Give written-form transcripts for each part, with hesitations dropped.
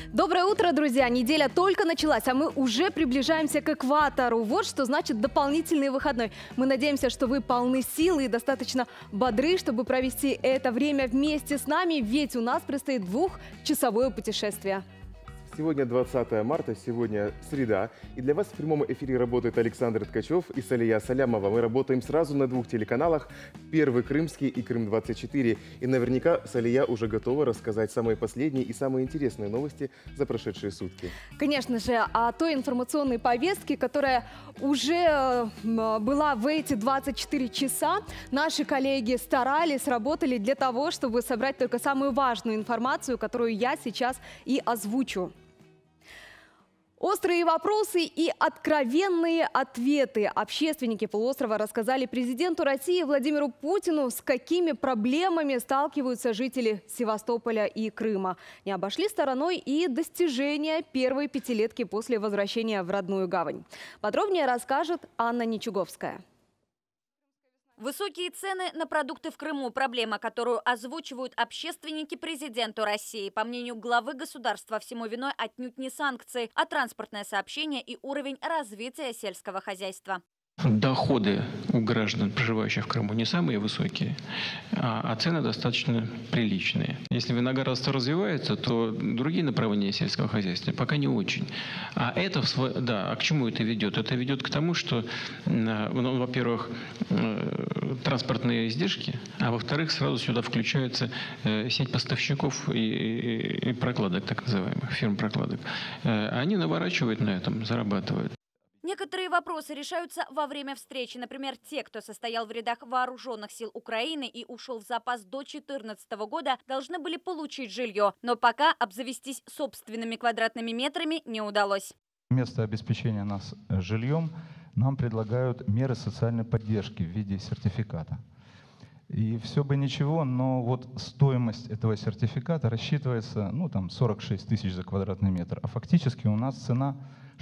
Доброе утро, друзья! Неделя только началась, а мы уже приближаемся к экватору. Вот что значит дополнительный выходной. Мы надеемся, что вы полны сил и достаточно бодры, чтобы провести это время вместе с нами, ведь у нас предстоит двухчасовое путешествие. Сегодня 20 марта, сегодня среда, и для вас в прямом эфире работает Александр Ткачев и Салия Салямова. Мы работаем сразу на двух телеканалах: Первый Крымский и Крым-24. И наверняка Салия уже готова рассказать самые последние и самые интересные новости за прошедшие сутки. Конечно же, о той информационной повестке, которая уже была в эти 24 часа, наши коллеги старались, работали для того, чтобы собрать только самую важную информацию, которую я сейчас и озвучу. Острые вопросы и откровенные ответы. Общественники полуострова рассказали президенту России Владимиру Путину, с какими проблемами сталкиваются жители Севастополя и Крыма. Не обошли стороной и достижения первой пятилетки после возвращения в родную гавань. Подробнее расскажет Анна Ничуговская. Высокие цены на продукты в Крыму – проблема, которую озвучивают общественники президенту России. По мнению главы государства, всему виной отнюдь не санкции, а транспортное сообщение и уровень развития сельского хозяйства. Доходы у граждан, проживающих в Крыму, не самые высокие, а цены достаточно приличные. Если виноградарство развивается, то другие направления сельского хозяйства пока не очень. А это, да, а к чему это ведет? Это ведет к тому, что, во-первых, транспортные издержки, а во-вторых, сразу сюда включается сеть поставщиков и прокладок, так называемых, фирм прокладок. Они наворачивают на этом, зарабатывают. Некоторые вопросы решаются во время встречи. Например, те, кто состоял в рядах вооруженных сил Украины и ушел в запас до 2014 года, должны были получить жилье. Но пока обзавестись собственными квадратными метрами не удалось. Вместо обеспечения нас жильем нам предлагают меры социальной поддержки в виде сертификата. И все бы ничего, но вот стоимость этого сертификата рассчитывается, 46 тысяч за квадратный метр, а фактически у нас цена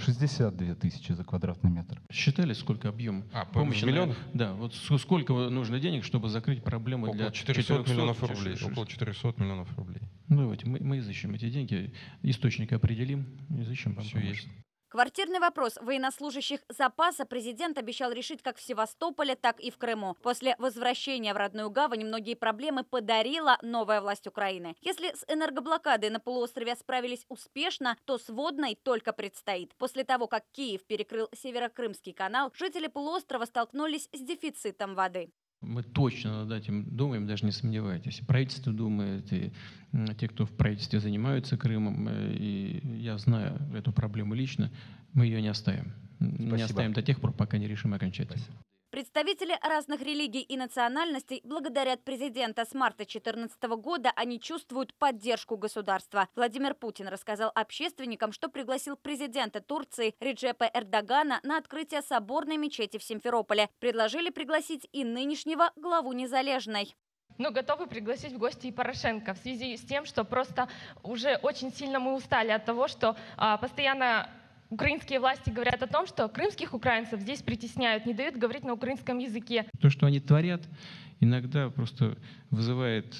62 тысячи за квадратный метр. Считали, сколько объем помощи? В миллионах? Да, вот сколько нужно денег, чтобы закрыть проблемы для 400 миллионов рублей. Около 400 миллионов рублей. Ну, давайте мы изыщем эти деньги, источник определим, изыщем. Все есть. Квартирный вопрос военнослужащих запаса президент обещал решить как в Севастополе, так и в Крыму. После возвращения в родную гавань многие проблемы подарила новая власть Украины. Если с энергоблокадой на полуострове справились успешно, то с водной только предстоит. После того, как Киев перекрыл Северокрымский канал, жители полуострова столкнулись с дефицитом воды. Мы точно над этим думаем, даже не сомневайтесь. Правительство думает, и те, кто в правительстве занимаются Крымом, и я знаю эту проблему лично, мы ее не оставим. Спасибо. Не оставим до тех пор, пока не решим окончательно. Представители разных религий и национальностей благодарят президента. С марта 2014 года они чувствуют поддержку государства. Владимир Путин рассказал общественникам, что пригласил президента Турции Реджепа Эрдогана на открытие соборной мечети в Симферополе. Предложили пригласить и нынешнего главу Незалежной. Но готовы пригласить в гости и Порошенко в связи с тем, что просто уже очень сильно мы устали от того, что постоянно украинские власти говорят о том, что крымских украинцев здесь притесняют, не дают говорить на украинском языке. То, что они творят, иногда просто вызывает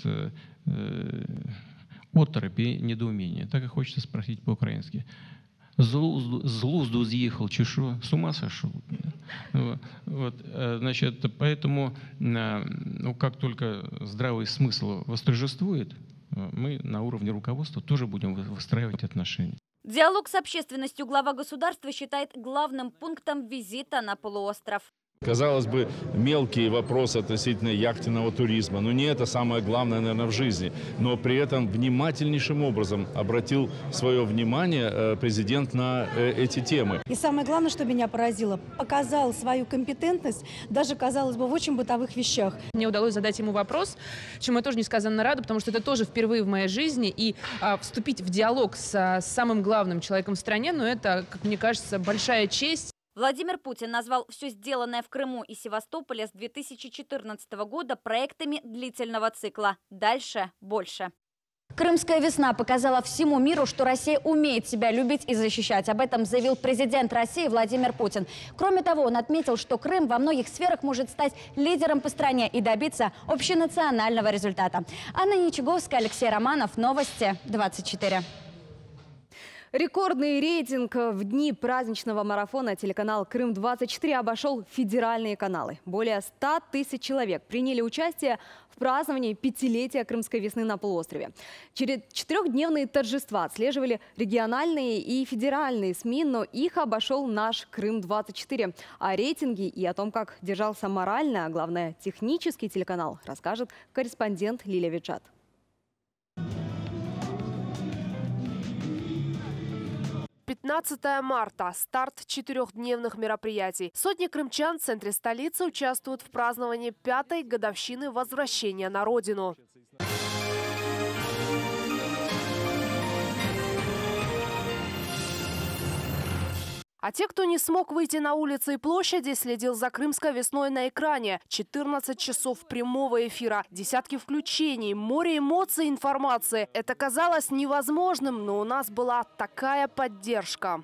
оторопь и недоумение. Так и хочется спросить по-украински. З глузду съехал, чешу, с ума сошел. Вот, значит, поэтому, как только здравый смысл восторжествует, мы на уровне руководства тоже будем выстраивать отношения. Диалог с общественностью глава государства считает главным пунктом визита на полуостров. Казалось бы, мелкие вопросы относительно яхтенного туризма, но не это самое главное, наверное, в жизни. Но при этом внимательнейшим образом обратил свое внимание президент на эти темы. И самое главное, что меня поразило, показал свою компетентность, даже, казалось бы, в очень бытовых вещах. Мне удалось задать ему вопрос, чему я тоже несказанно рада, потому что это тоже впервые в моей жизни. И вступить в диалог с самым главным человеком в стране, это, как мне кажется, большая честь. Владимир Путин назвал все сделанное в Крыму и Севастополе с 2014 года проектами длительного цикла. Дальше больше. Крымская весна показала всему миру, что Россия умеет себя любить и защищать. Об этом заявил президент России Владимир Путин. Кроме того, он отметил, что Крым во многих сферах может стать лидером по стране и добиться общенационального результата. Анна Ничуговская, Алексей Романов. Новости 24. Рекордный рейтинг в дни праздничного марафона телеканал «Крым-24» обошел федеральные каналы. Более 100 тысяч человек приняли участие в праздновании пятилетия крымской весны на полуострове. Через 4-дневные торжества отслеживали региональные и федеральные СМИ, но их обошел наш «Крым-24». О рейтинге и о том, как держался морально, а главное технический телеканал, расскажет корреспондент Лилия Виджат. 15 марта – старт 4-дневных мероприятий. Сотни крымчан в центре столицы участвуют в праздновании 5-й годовщины возвращения на родину. А те, кто не смог выйти на улицы и площади, следил за крымской весной на экране. 14 часов прямого эфира, десятки включений, море эмоций и информации. Это казалось невозможным, но у нас была такая поддержка.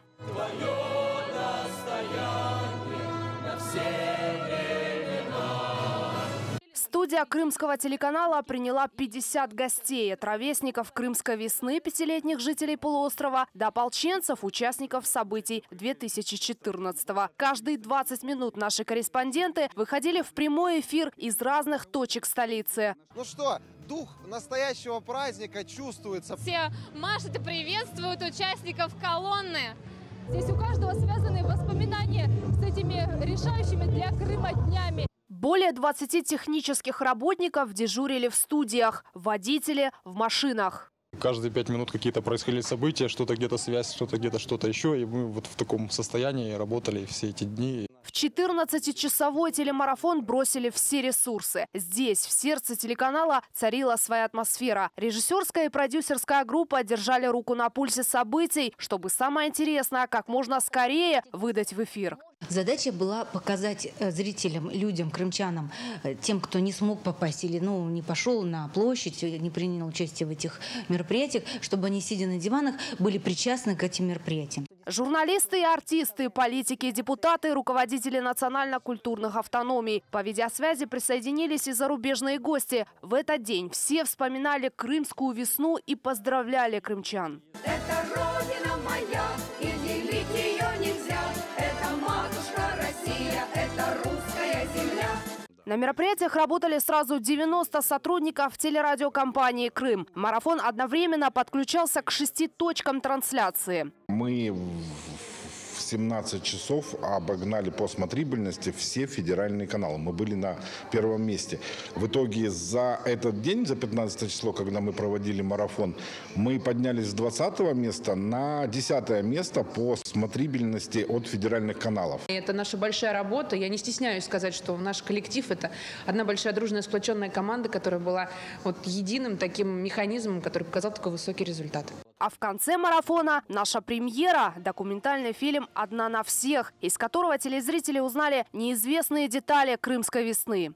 Студия крымского телеканала приняла 50 гостей, от ровесников крымской весны, 5-летних жителей полуострова, до ополченцев, участников событий 2014-го. Каждые 20 минут наши корреспонденты выходили в прямой эфир из разных точек столицы. Ну что, дух настоящего праздника чувствуется. Все машут и приветствуют участников колонны. Здесь у каждого связаны воспоминания с этими решающими для Крыма днями. Более 20 технических работников дежурили в студиях, водители в машинах. Каждые 5 минут какие-то происходили события, что-то где-то связь, что-то где-то что-то еще. И мы вот в таком состоянии работали все эти дни. В 14-часовой телемарафон бросили все ресурсы. Здесь, в сердце телеканала, царила своя атмосфера. Режиссерская и продюсерская группа держали руку на пульсе событий, чтобы самое интересное как можно скорее выдать в эфир. Задача была показать зрителям, людям, крымчанам, тем, кто не смог попасть или не пошел на площадь, не принял участие в этих мероприятиях, чтобы они, сидя на диванах, были причастны к этим мероприятиям. Журналисты и артисты, политики и депутаты, руководители национально-культурных автономий. По видеосвязи присоединились и зарубежные гости. В этот день все вспоминали крымскую весну и поздравляли крымчан. Это родина моя, и делить ее нельзя. Это матушка Россия, это русская земля. На мероприятиях работали сразу 90 сотрудников телерадиокомпании «Крым». Марафон одновременно подключался к 6 точкам трансляции. Мы в 17 часов обогнали по смотрибельности все федеральные каналы. Мы были на первом месте. В итоге за этот день, за 15 число, когда мы проводили марафон, мы поднялись с 20 места на 10 место по смотрибельности от федеральных каналов. Это наша большая работа. Я не стесняюсь сказать, что наш коллектив – это одна большая дружная сплоченная команда, которая была единым таким механизмом, который показал такой высокий результат. А в конце марафона наша премьера – документальный фильм «Одна на всех», из которого телезрители узнали неизвестные детали крымской весны.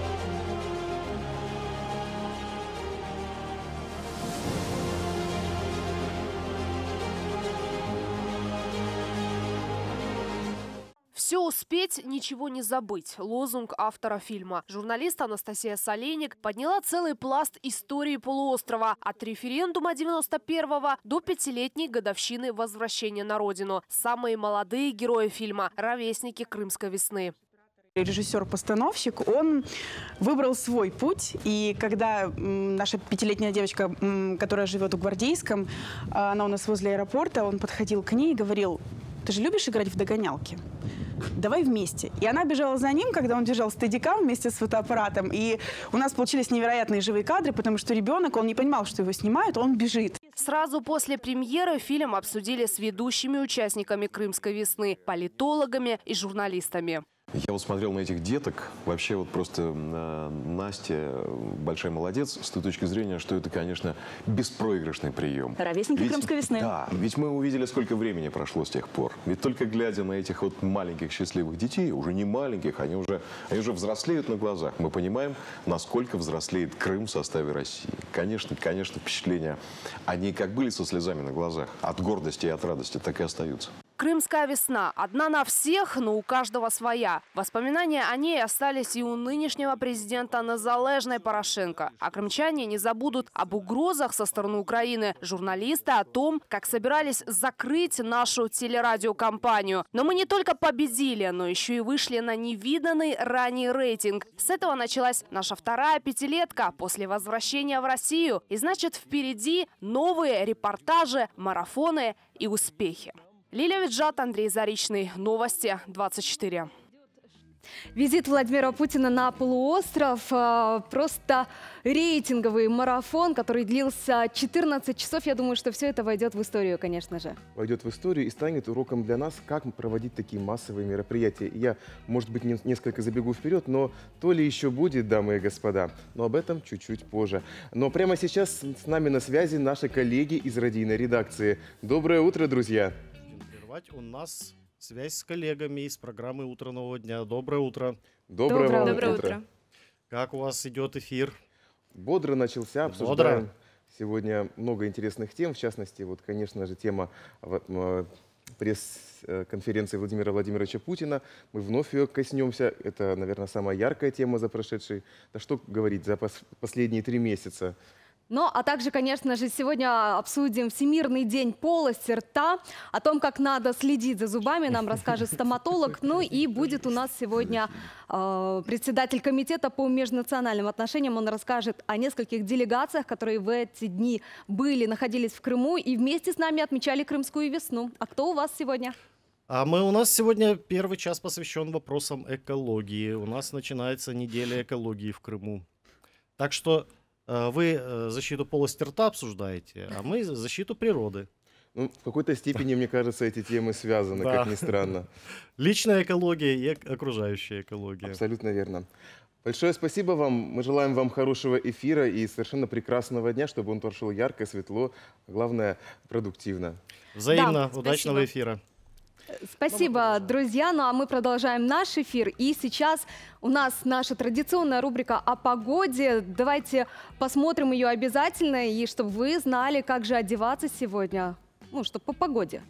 «Все успеть, ничего не забыть» – лозунг автора фильма. Журналист Анастасия Солейник подняла целый пласт истории полуострова от референдума 91-го до 5-летней годовщины возвращения на родину. Самые молодые герои фильма – ровесники крымской весны. Режиссер-постановщик, он выбрал свой путь. И когда наша 5-летняя девочка, которая живет в Гвардейском, она у нас возле аэропорта, он подходил к ней и говорил: «Ты же любишь играть в догонялки? Давай вместе». И она бежала за ним, когда он держал стедикам вместе с фотоаппаратом. И у нас получились невероятные живые кадры, потому что ребенок, он не понимал, что его снимают, он бежит. Сразу после премьеры фильм обсудили с ведущими участниками крымской весны, политологами и журналистами. Я вот смотрел на этих деток, вообще вот просто Настя большая молодец с той точки зрения, что это, конечно, беспроигрышный прием. Ровесники крымской весны. Да, ведь мы увидели, сколько времени прошло с тех пор. Ведь только глядя на этих вот маленьких счастливых детей, уже не маленьких, они уже взрослеют на глазах. Мы понимаем, насколько взрослеет Крым в составе России. Конечно, впечатления, они как были со слезами на глазах, от гордости и от радости, так и остаются. Крымская весна. Одна на всех, но у каждого своя. Воспоминания о ней остались и у нынешнего президента Незалежной Порошенко. А крымчане не забудут об угрозах со стороны Украины. Журналисты о том, как собирались закрыть нашу телерадиокомпанию. Но мы не только победили, но еще и вышли на невиданный ранее рейтинг. С этого началась наша вторая пятилетка после возвращения в Россию. И значит, впереди новые репортажи, марафоны и успехи. Лилия Виджат, Андрей Заричный. Новости 24. Визит Владимира Путина на полуостров – просто рейтинговый марафон, который длился 14 часов. Я думаю, что все это войдет в историю, конечно же. Войдет в историю и станет уроком для нас, как проводить такие массовые мероприятия. Я, может быть, несколько забегу вперед, но то ли еще будет, дамы и господа. Но об этом чуть-чуть позже. Но прямо сейчас с нами на связи наши коллеги из радийной редакции. Доброе утро, друзья! У нас связь с коллегами из программы «Утро нового дня». Доброе утро. Доброе утро. Как у вас идет эфир? Бодро начался, обсуждаем сегодня много интересных тем. В частности, вот, конечно же, тема пресс-конференции Владимира Владимировича Путина. Мы вновь ее коснемся. Это, наверное, самая яркая тема за прошедшие, да что говорить, за последние 3 месяца. Ну, а также, конечно же, сегодня обсудим Всемирный день полости рта. О том, как надо следить за зубами, нам расскажет стоматолог. Ну и будет у нас сегодня председатель комитета по межнациональным отношениям. Он расскажет о нескольких делегациях, которые в эти дни находились в Крыму и вместе с нами отмечали Крымскую весну. А кто у вас сегодня? У нас сегодня первый час посвящен вопросам экологии. У нас начинается неделя экологии в Крыму. Так что вы защиту полости рта обсуждаете, а мы защиту природы. Ну, в какой-то степени, мне кажется, эти темы связаны, как ни странно. Личная экология и окружающая экология. Абсолютно верно. Большое спасибо вам. Мы желаем вам хорошего эфира и совершенно прекрасного дня, чтобы он прошел ярко, светло, а главное, продуктивно. Взаимно. Да, удачного эфира. Спасибо, друзья. Ну а мы продолжаем наш эфир. И сейчас у нас наша традиционная рубрика о погоде. Давайте посмотрим ее обязательно, и чтобы вы знали, как же одеваться сегодня. Ну, чтобы по погоде.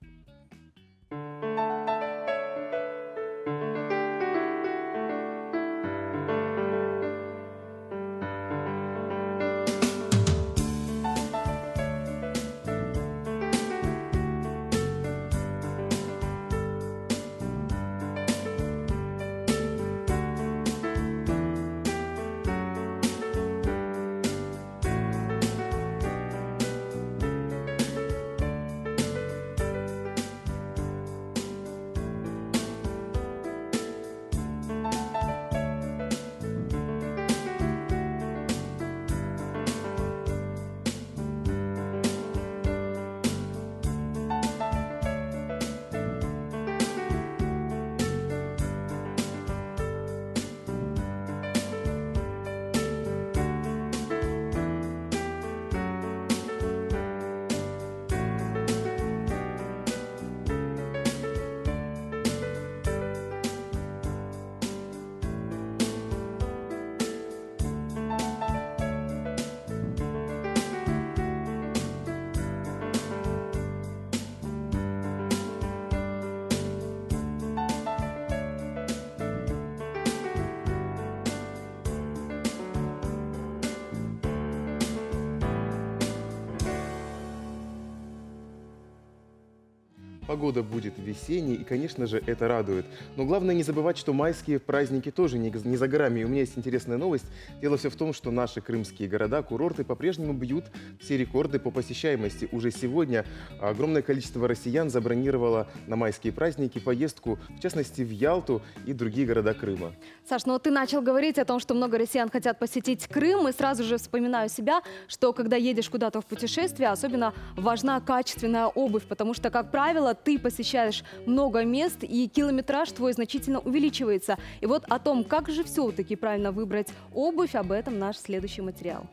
Погода будет весенней, и, конечно же, это радует. Но главное не забывать, что майские праздники тоже не за горами. И у меня есть интересная новость. Дело все в том, что наши крымские города, курорты по-прежнему бьют все рекорды по посещаемости. Уже сегодня огромное количество россиян забронировало на майские праздники поездку, в частности, в Ялту и другие города Крыма. Саш, ну ты начал говорить о том, что много россиян хотят посетить Крым, и сразу же вспоминаю себя, что когда едешь куда-то в путешествие, особенно важна качественная обувь, потому что, как правило, ты посещаешь много мест, и километраж твой значительно увеличивается. И вот о том, как же все-таки правильно выбрать обувь, об этом наш следующий материал.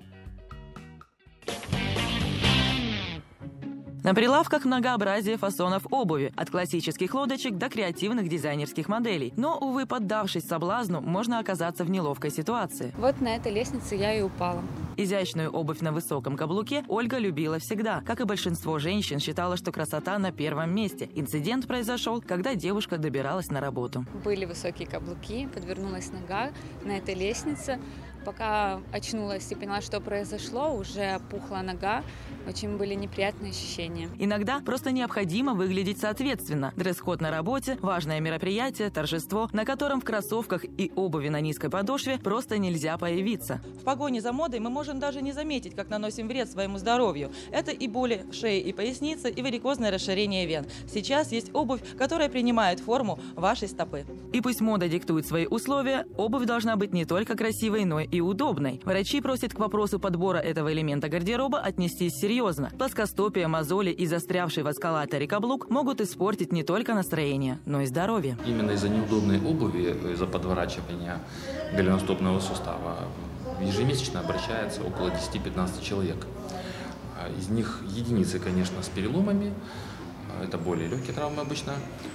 На прилавках многообразие фасонов обуви, от классических лодочек до креативных дизайнерских моделей. Но, увы, поддавшись соблазну, можно оказаться в неловкой ситуации. Вот на этой лестнице я и упала. Изящную обувь на высоком каблуке Ольга любила всегда. Как и большинство женщин, считала, что красота на первом месте. Инцидент произошел, когда девушка добиралась на работу. Были высокие каблуки, подвернулась нога на этой лестнице. Пока очнулась и поняла, что произошло, уже опухла нога. Очень были неприятные ощущения. Иногда просто необходимо выглядеть соответственно. Дресс-код на работе, важное мероприятие, торжество, на котором в кроссовках и обуви на низкой подошве просто нельзя появиться. В погоне за модой мы можем даже не заметить, как наносим вред своему здоровью. Это и боли шеи и поясницы, и варикозное расширение вен. Сейчас есть обувь, которая принимает форму вашей стопы. И пусть мода диктует свои условия, обувь должна быть не только красивой, но и удобной. Врачи просят к вопросу подбора этого элемента гардероба отнестись серьезно. Плоскостопие, мозоли и застрявший в эскалаторе каблук могут испортить не только настроение, но и здоровье. Именно из-за неудобной обуви, из-за подворачивания голеностопного сустава ежемесячно обращается около 10-15 человек. Из них единицы, конечно, с переломами, это более легкие травмы обычно.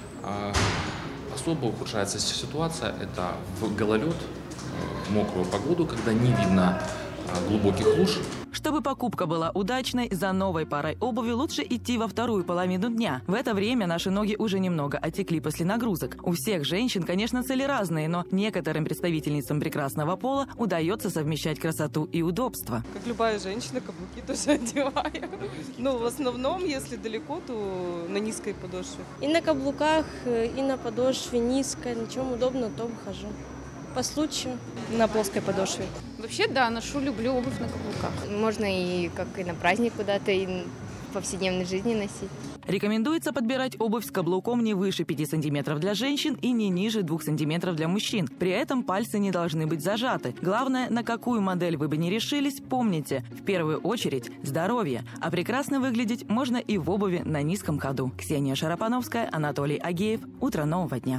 Особо ухудшается ситуация, это в гололед, в мокрую погоду, когда не видно глубоких луж. Чтобы покупка была удачной, за новой парой обуви лучше идти во вторую половину дня. В это время наши ноги уже немного отекли после нагрузок. У всех женщин, конечно, цели разные, но некоторым представительницам прекрасного пола удается совмещать красоту и удобство. Как любая женщина, каблуки тоже одеваю. Но в основном, если далеко, то на низкой подошве. И на каблуках, и на подошве низкой. На чем удобно, то хожу. По случаю. На плоской подошве. Вообще, да, люблю обувь на каблуках. Можно и как и на праздник куда-то, и в повседневной жизни носить. Рекомендуется подбирать обувь с каблуком не выше 5 см для женщин и не ниже 2 см для мужчин. При этом пальцы не должны быть зажаты. Главное, на какую модель вы бы ни решились, помните, в первую очередь здоровье. А прекрасно выглядеть можно и в обуви на низком ходу. Ксения Шарапановская, Анатолий Агеев. Утро нового дня.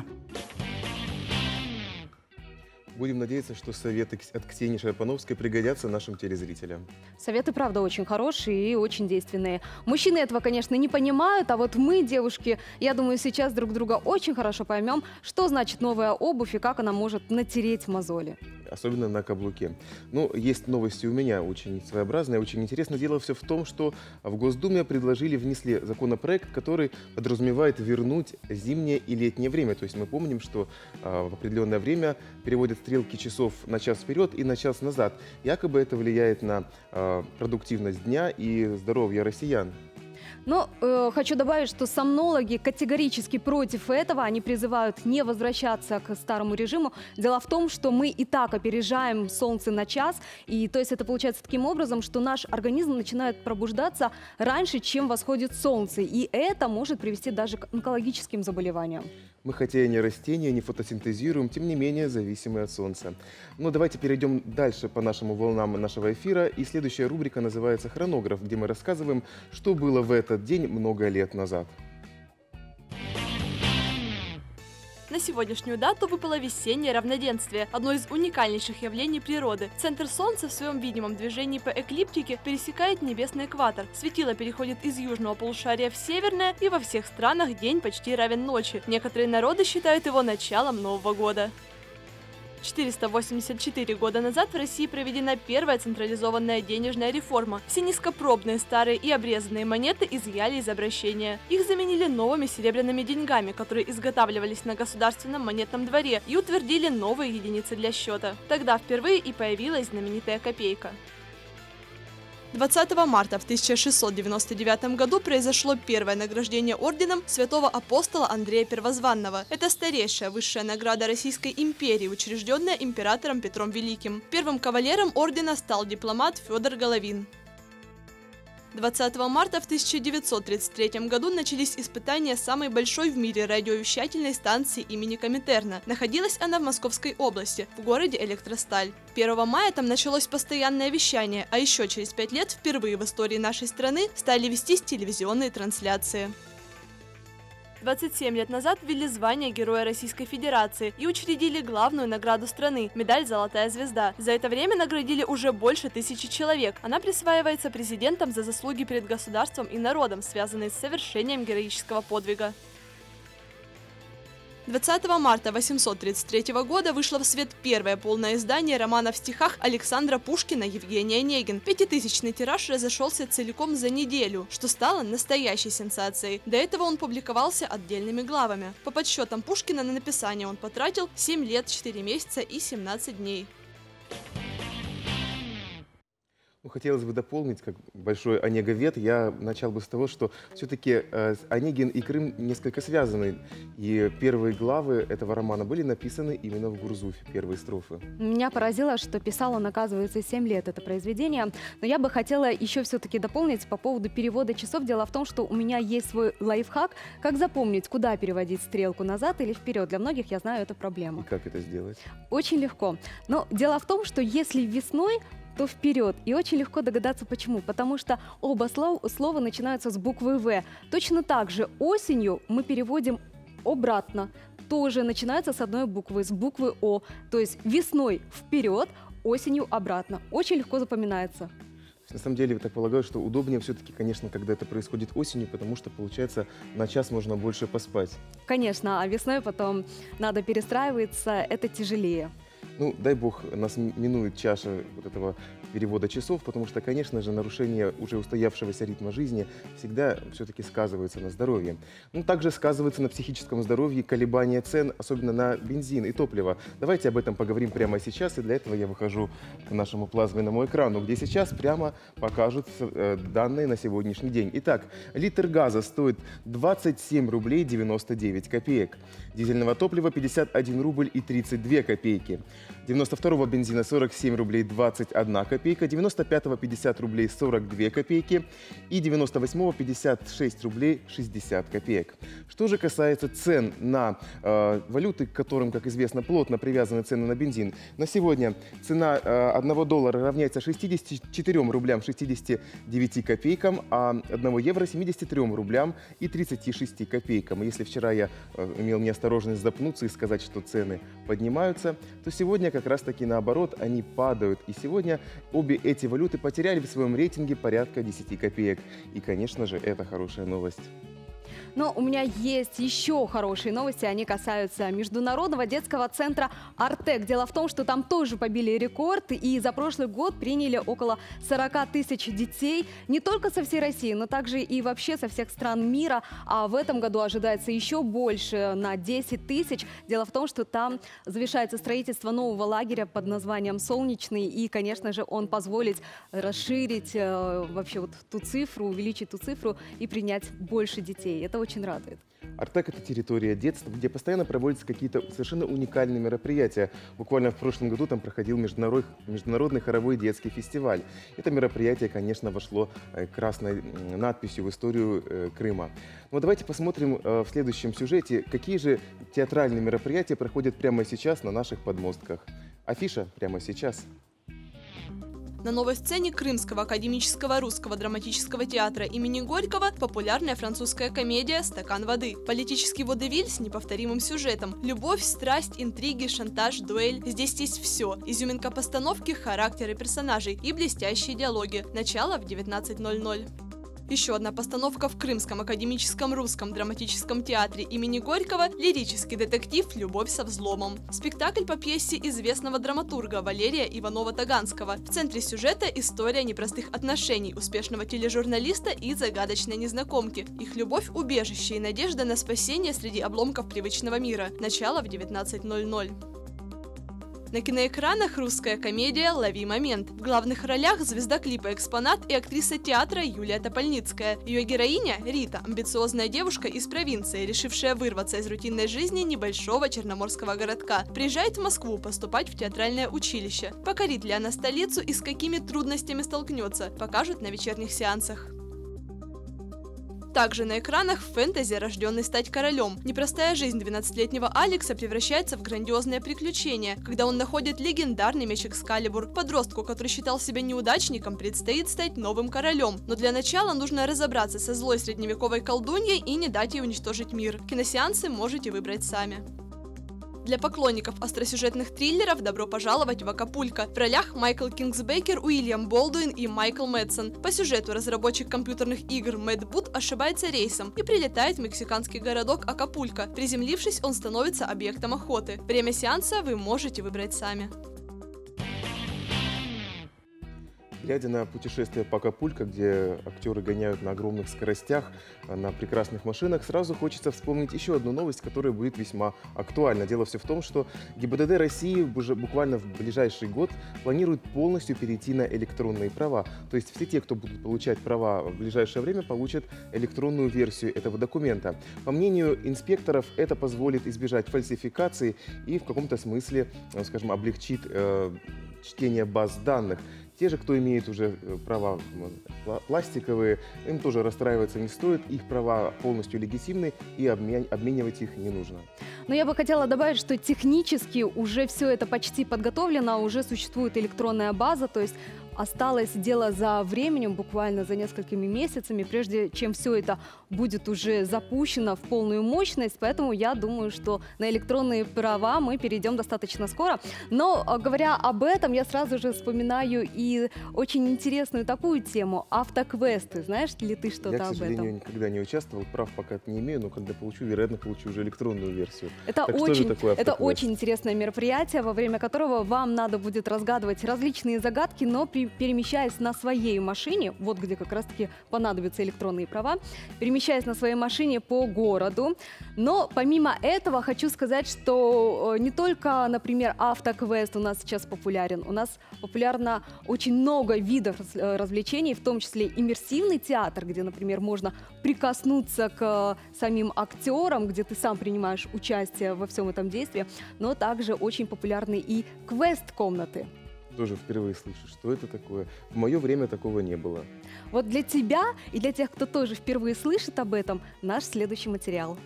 Будем надеяться, что советы от Ксении Шарапановской пригодятся нашим телезрителям. Советы, правда, очень хорошие и очень действенные. Мужчины этого, конечно, не понимают, а вот мы, девушки, я думаю, сейчас друг друга очень хорошо поймем, что значит новая обувь и как она может натереть мозоли. Особенно на каблуке. Ну, есть новости у меня очень своеобразные, очень интересно. Дело все в том, что в Госдуме внесли законопроект, который подразумевает вернуть зимнее и летнее время. То есть мы помним, что в определенное время переводят стрелки часов на час вперед и на час назад. Якобы это влияет на продуктивность дня и здоровье россиян. Но хочу добавить, что сомнологи категорически против этого. Они призывают не возвращаться к старому режиму. Дело в том, что мы и так опережаем солнце на час. И то есть это получается таким образом, что наш организм начинает пробуждаться раньше, чем восходит солнце. И это может привести даже к онкологическим заболеваниям. Мы хотя и не растения, не фотосинтезируем, тем не менее зависимы от солнца. Но давайте перейдем дальше по нашим волнам нашего эфира. И следующая рубрика называется «Хронограф», где мы рассказываем, что было в этот день много лет назад. На сегодняшнюю дату выпало весеннее равноденствие, одно из уникальнейших явлений природы. Центр Солнца в своем видимом движении по эклиптике пересекает небесный экватор. Светило переходит из южного полушария в северное, и во всех странах день почти равен ночи. Некоторые народы считают его началом Нового года. 484 года назад в России проведена первая централизованная денежная реформа. Все низкопробные, старые и обрезанные монеты изъяли из обращения. Их заменили новыми серебряными деньгами, которые изготавливались на государственном монетном дворе, и утвердили новые единицы для счета. Тогда впервые и появилась знаменитая копейка. 20 марта в 1699 году произошло первое награждение орденом святого апостола Андрея Первозванного. Это старейшая высшая награда Российской империи, учрежденная императором Петром Великим. Первым кавалером ордена стал дипломат Федор Головин. 20 марта в 1933 году начались испытания самой большой в мире радиовещательной станции имени Коминтерна. Находилась она в Московской области, в городе Электросталь. 1 мая там началось постоянное вещание, а еще через 5 лет впервые в истории нашей страны стали вестись телевизионные трансляции. 27 лет назад ввели звание Героя Российской Федерации и учредили главную награду страны – медаль «Золотая звезда». За это время наградили уже больше 1000 человек. Она присваивается президентом за заслуги перед государством и народом, связанные с совершением героического подвига. 20 марта 833 года вышло в свет первое полное издание романа в стихах Александра Пушкина «Евгений Онегин». 5000-ный тираж разошелся целиком за неделю, что стало настоящей сенсацией. До этого он публиковался отдельными главами. По подсчетам Пушкина на написание он потратил 7 лет, 4 месяца и 17 дней. Хотелось бы дополнить, как большой онеговед, я начал бы с того, что все-таки Онегин и Крым несколько связаны. И первые главы этого романа были написаны именно в Гурзуфе, первые строфы. Меня поразило, что писал он, оказывается, 7 лет это произведение. Но я бы хотела еще все-таки дополнить по поводу перевода часов. Дело в том, что у меня есть свой лайфхак, как запомнить, куда переводить стрелку, назад или вперед. Для многих, я знаю, это проблема. И как это сделать? Очень легко. Но дело в том, что если весной, то вперед. И очень легко догадаться почему. Потому что оба слова начинаются с буквы «В». Точно так же осенью мы переводим обратно. Тоже начинается с одной буквы, с буквы «О». То есть весной вперед, осенью обратно. Очень легко запоминается. На самом деле, я так полагаю, что удобнее все-таки, конечно, когда это происходит осенью, потому что, получается, на час можно больше поспать. Конечно, а весной потом надо перестраиваться, это тяжелее. Ну, дай бог, нас минует чаша вот этого перевода часов, потому что, конечно же, нарушение уже устоявшегося ритма жизни всегда все-таки сказывается на здоровье. Ну, также сказывается на психическом здоровье колебания цен, особенно на бензин и топливо. Давайте об этом поговорим прямо сейчас, и для этого я выхожу к нашему плазменному экрану, где сейчас прямо покажут данные на сегодняшний день. Итак, литр газа стоит 27 рублей 99 копеек, дизельного топлива 51 рубль и 32 копейки. 92-го бензина 47 рублей 21 копейка, 95-го 50 рублей 42 копейки и 98-го 56 рублей 60 копеек. Что же касается цен на валюты, к которым, как известно, плотно привязаны цены на бензин, на сегодня цена $1 равняется 64 рублям 69 копейкам, а 1 евро 73 рублям и 36 копейкам. Если вчера я имел неосторожность запнуться и сказать, что цены поднимаются, то сегодня как раз-таки наоборот, они падают. И сегодня обе эти валюты потеряли в своем рейтинге порядка 10 копеек. И, конечно же, это хорошая новость. Но у меня есть еще хорошие новости. Они касаются Международного детского центра «Артек». Дело в том, что там тоже побили рекорд. И за прошлый год приняли около 40 тысяч детей. Не только со всей России, но также и вообще со всех стран мира. А в этом году ожидается еще больше, на 10 тысяч. Дело в том, что там завершается строительство нового лагеря под названием «Солнечный». И, конечно же, он позволит расширить вообще вот ту цифру, увеличить ту цифру и принять больше детей. Это очень радует. Артек – это территория детства, где постоянно проводятся какие-то совершенно уникальные мероприятия. Буквально в прошлом году там проходил международный хоровой детский фестиваль. Это мероприятие, конечно, вошло красной надписью в историю Крыма. Но давайте посмотрим в следующем сюжете, какие же театральные мероприятия проходят прямо сейчас на наших подмостках. Афиша прямо сейчас. На новой сцене Крымского академического русского драматического театра имени Горького популярная французская комедия «Стакан воды». Политический водевиль с неповторимым сюжетом. Любовь, страсть, интриги, шантаж, дуэль. Здесь есть все. Изюминка постановки, характеры персонажей и блестящие диалоги. Начало в 19:00. Еще одна постановка в Крымском академическом русском драматическом театре имени Горького – лирический детектив «Любовь со взломом». Спектакль по пьесе известного драматурга Валерия Иванова-Таганского. В центре сюжета история непростых отношений успешного тележурналиста и загадочной незнакомки. Их любовь – убежище и надежда на спасение среди обломков привычного мира. Начало в 19:00. На киноэкранах русская комедия «Лови момент». В главных ролях звезда клипа «Экспонат» и актриса театра Юлия Топольницкая. Ее героиня – Рита, амбициозная девушка из провинции, решившая вырваться из рутинной жизни небольшого черноморского городка. Приезжает в Москву поступать в театральное училище. Покорит ли она столицу и с какими трудностями столкнется, покажут на вечерних сеансах. Также на экранах фэнтези «Рожденный стать королем». Непростая жизнь 12-летнего Алекса превращается в грандиозное приключение, когда он находит легендарный меч Экскалибур. Подростку, который считал себя неудачником, предстоит стать новым королем. Но для начала нужно разобраться со злой средневековой колдуньей и не дать ей уничтожить мир. Киносеансы можете выбрать сами. Для поклонников остросюжетных триллеров добро пожаловать в Акапулько. В ролях Майкл Кингсбейкер, Уильям Болдуин и Майкл Мэдсон. По сюжету разработчик компьютерных игр Мэтт Бут ошибается рейсом и прилетает в мексиканский городок Акапулько. Приземлившись, он становится объектом охоты. Время сеанса вы можете выбрать сами. Глядя на путешествие по Акапулько, где актеры гоняют на огромных скоростях, на прекрасных машинах, сразу хочется вспомнить еще одну новость, которая будет весьма актуальна. Дело все в том, что ГИБДД России уже буквально в ближайший год планирует полностью перейти на электронные права. То есть все те, кто будут получать права в ближайшее время, получат электронную версию этого документа. По мнению инспекторов, это позволит избежать фальсификации и в каком-то смысле, скажем, облегчит чтение баз данных. Те же, кто имеет уже права пластиковые, им тоже расстраиваться не стоит, их права полностью легитимны и обменивать их не нужно. Но я бы хотела добавить, что технически уже все это почти подготовлено, уже существует электронная база, то есть осталось дело за временем, буквально за несколькими месяцами, прежде чем все это будет уже запущено в полную мощность. Поэтому я думаю, что на электронные права мы перейдем достаточно скоро. Но говоря об этом, я сразу же вспоминаю и очень интересную такую тему – автоквесты. Знаешь ли ты что-то об этом? Я, к сожалению, никогда не участвовал, прав пока не имею, но когда получу, вероятно, получу уже электронную версию. Это очень интересное мероприятие, во время которого вам надо будет разгадывать различные загадки, но перемещаясь на своей машине, вот где как раз-таки понадобятся электронные права, перемещаясь на своей машине по городу. Но помимо этого хочу сказать, что не только, например, автоквест у нас сейчас популярен, у нас популярно очень много видов развлечений, в том числе иммерсивный театр, где, например, можно прикоснуться к самим актерам, где ты сам принимаешь участие во всем этом действии, но также очень популярны и квест-комнаты. Тоже впервые слышу, что это такое. В мое время такого не было. Вот для тебя и для тех, кто тоже впервые слышит об этом, наш следующий материал.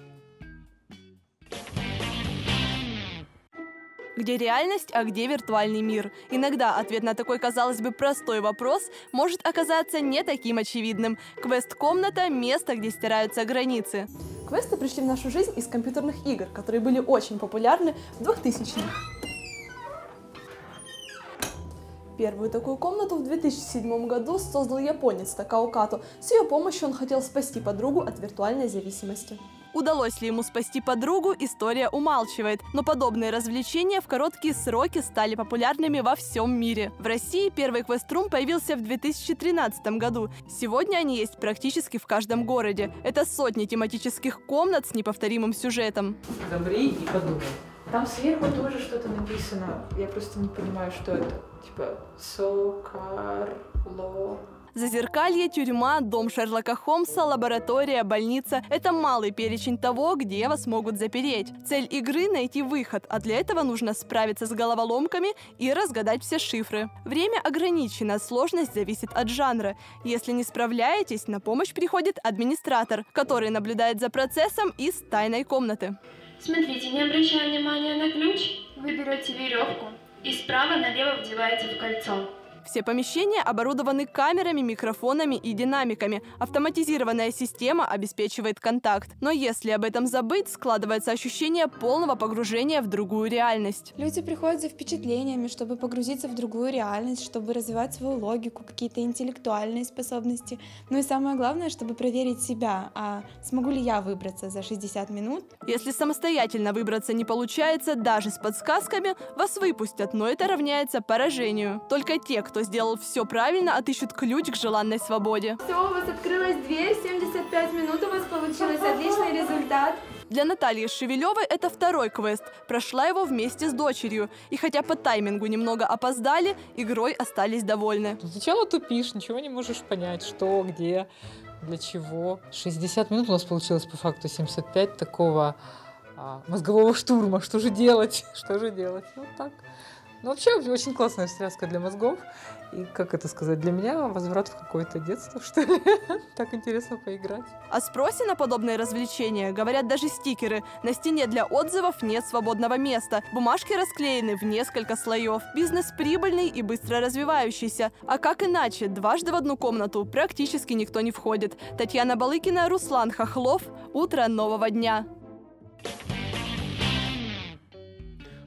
Где реальность, а где виртуальный мир? Иногда ответ на такой, казалось бы, простой вопрос может оказаться не таким очевидным. Квест-комната – место, где стираются границы. Квесты пришли в нашу жизнь из компьютерных игр, которые были очень популярны в 2000-х. Первую такую комнату в 2007 году создал японец Такао Като. С ее помощью он хотел спасти подругу от виртуальной зависимости. Удалось ли ему спасти подругу, история умалчивает, но подобные развлечения в короткие сроки стали популярными во всем мире. В России первый квест-рум появился в 2013 году. Сегодня они есть практически в каждом городе. Это сотни тематических комнат с неповторимым сюжетом. Замри и подумай. Там сверху тоже что-то написано. Я просто не понимаю, что это. Типа Сокарло. Зазеркалье, тюрьма, дом Шерлока Холмса, лаборатория, больница – это малый перечень того, где вас могут запереть. Цель игры – найти выход, а для этого нужно справиться с головоломками и разгадать все шифры. Время ограничено, сложность зависит от жанра. Если не справляетесь, на помощь приходит администратор, который наблюдает за процессом из тайной комнаты. Смотрите, не обращая внимания на ключ, вы берете веревку и справа налево вдеваете в кольцо. Все помещения оборудованы камерами, микрофонами и динамиками. Автоматизированная система обеспечивает контакт. Но если об этом забыть, складывается ощущение полного погружения в другую реальность. Люди приходят за впечатлениями, чтобы погрузиться в другую реальность, чтобы развивать свою логику, какие-то интеллектуальные способности. Ну и самое главное, чтобы проверить себя, а смогу ли я выбраться за 60 минут? Если самостоятельно выбраться не получается, даже с подсказками, вас выпустят, но это равняется поражению. Только те, кто сделал все правильно, отыщут ключ к желанной свободе. Все, у вас открылась дверь, 75 минут у вас получилось, отличный результат. Для Натальи Шевелевой это второй квест. Прошла его вместе с дочерью. И хотя по таймингу немного опоздали, игрой остались довольны. Сначала тупишь, ничего не можешь понять, что, где, для чего. 60 минут у нас получилось по факту 75 такого мозгового штурма. Что же делать? Что же делать? Вот так. Ну, вообще, очень классная встряска для мозгов. И, как это сказать, для меня возврат в какое-то детство, что ли. Так интересно поиграть. О спросе на подобные развлечения говорят даже стикеры. На стене для отзывов нет свободного места. Бумажки расклеены в несколько слоев. Бизнес прибыльный и быстро развивающийся. А как иначе? Дважды в одну комнату практически никто не входит. Татьяна Балыкина, Руслан Хохлов. Утро нового дня.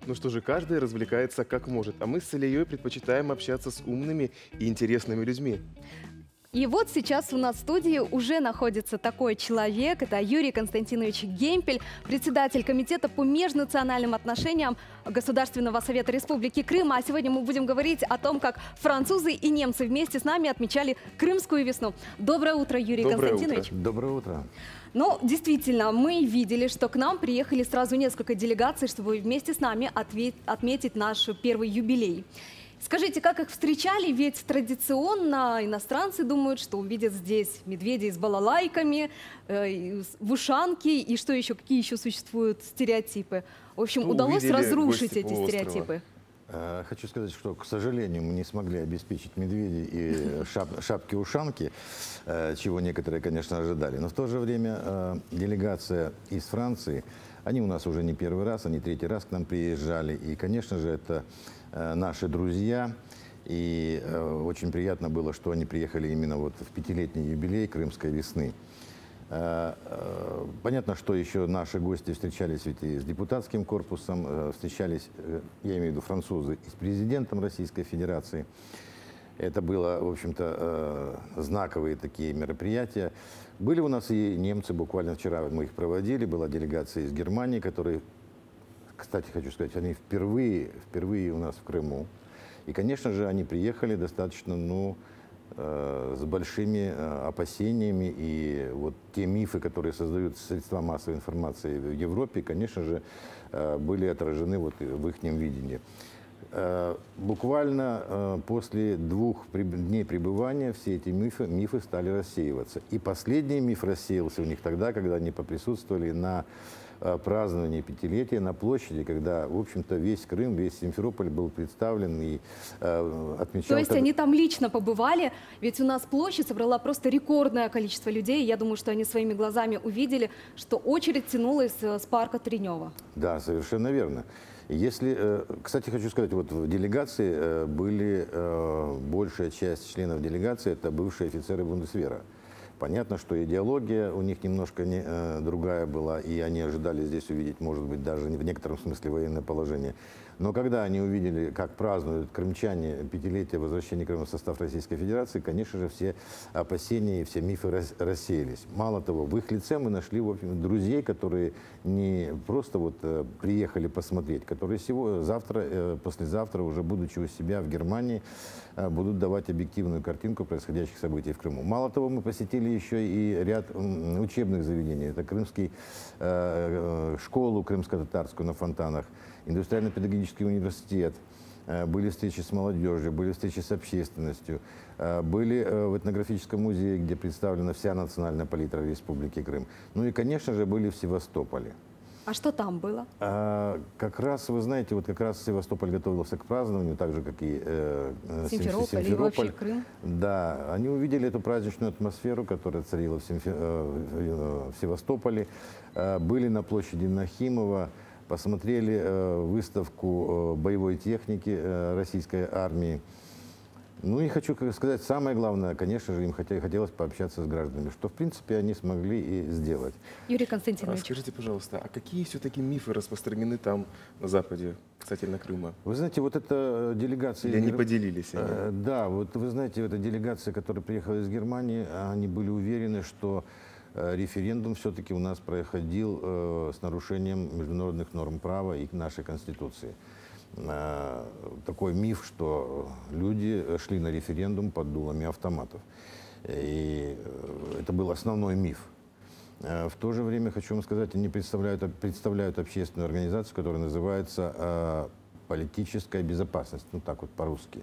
Ну что же, каждый развлекается как может, а мы с Алией предпочитаем общаться с умными и интересными людьми. И вот сейчас у нас в студии уже находится такой человек. Это Юрий Константинович Гемпель, председатель Комитета по межнациональным отношениям Государственного совета Республики Крым. А сегодня мы будем говорить о том, как французы и немцы вместе с нами отмечали Крымскую весну. Доброе утро, Юрий Константинович. Доброе утро. Ну, действительно, мы видели, что к нам приехали сразу несколько делегаций, чтобы вместе с нами отметить наш первый юбилей. Скажите, как их встречали? Ведь традиционно иностранцы думают, что увидят здесь медведей с балалайками, в ушанке и что еще, какие еще существуют стереотипы. В общем, удалось разрушить эти стереотипы. Хочу сказать, что, к сожалению, мы не смогли обеспечить медведей и шапки-ушанки, чего некоторые, конечно, ожидали. Но в то же время делегация из Франции, они у нас уже не первый раз, они третий раз к нам приезжали. И, конечно же, это наши друзья. И очень приятно было, что они приехали именно вот в 5-летний юбилей Крымской весны. Понятно, что еще наши гости встречались ведь и с депутатским корпусом, встречались, я имею в виду французы, и с президентом Российской Федерации. Это было, в общем-то, знаковые такие мероприятия. Были у нас и немцы, буквально вчера мы их проводили, была делегация из Германии, которые, кстати, хочу сказать, они впервые у нас в Крыму. И, конечно же, они приехали достаточно, с большими опасениями, и вот те мифы, которые создают средства массовой информации в Европе, конечно же, были отражены вот в их видении. Буквально после 2 дней пребывания все эти мифы стали рассеиваться. И последний миф рассеялся у них тогда, когда они поприсутствовали на праздновании 5-летия на площади, когда, в общем-то, весь Крым, весь Симферополь был представлен и отмечал... То есть они там лично побывали, ведь у нас площадь собрала просто рекордное количество людей. Я думаю, что они своими глазами увидели, что очередь тянулась с парка Тренева. Да, совершенно верно. Если, кстати, хочу сказать, вот в делегации были, большая часть членов делегации, это бывшие офицеры Бундесвера. Понятно, что идеология у них немножко другая была, и они ожидали здесь увидеть, может быть, даже в некотором смысле военное положение. Но когда они увидели, как празднуют крымчане 5-летие возвращения Крыма в состав Российской Федерации, конечно же, все опасения и все мифы рассеялись. Мало того, в их лице мы нашли, в общем, друзей, которые не просто вот приехали посмотреть, которые завтра, послезавтра, уже будучи у себя в Германии, будут давать объективную картинку происходящих событий в Крыму. Мало того, мы посетили еще и ряд учебных заведений. Это школу крымско-татарскую на Фонтанах, индустриально-педагогический университет, были встречи с молодежью, были встречи с общественностью, были в этнографическом музее, где представлена вся национальная палитра Республики Крым. Ну и, конечно же, были в Севастополе. А что там было? Как раз, вы знаете, вот как раз Севастополь готовился к празднованию, так же, как и Симферополь и вообще Крым. Да, они увидели эту праздничную атмосферу, которая царила в Севастополе, были на площади Нахимова, посмотрели выставку боевой техники российской армии. Ну и хочу сказать, самое главное, конечно же, им хотелось пообщаться с гражданами, что, в принципе, они смогли и сделать. Юрий Константинович. Скажите, пожалуйста, а какие все-таки мифы распространены там, на Западе, касательно Крыма? Вы знаете, вот эта делегация... Или они поделились? Да, вот вы знаете, эта делегация, которая приехала из Германии, они были уверены, что референдум все-таки у нас проходил с нарушением международных норм права и нашей Конституции. Такой миф, что люди шли на референдум под дулами автоматов. И это был основной миф. В то же время, хочу вам сказать, они представляют общественную организацию, которая называется «Политическая безопасность», ну так вот по-русски.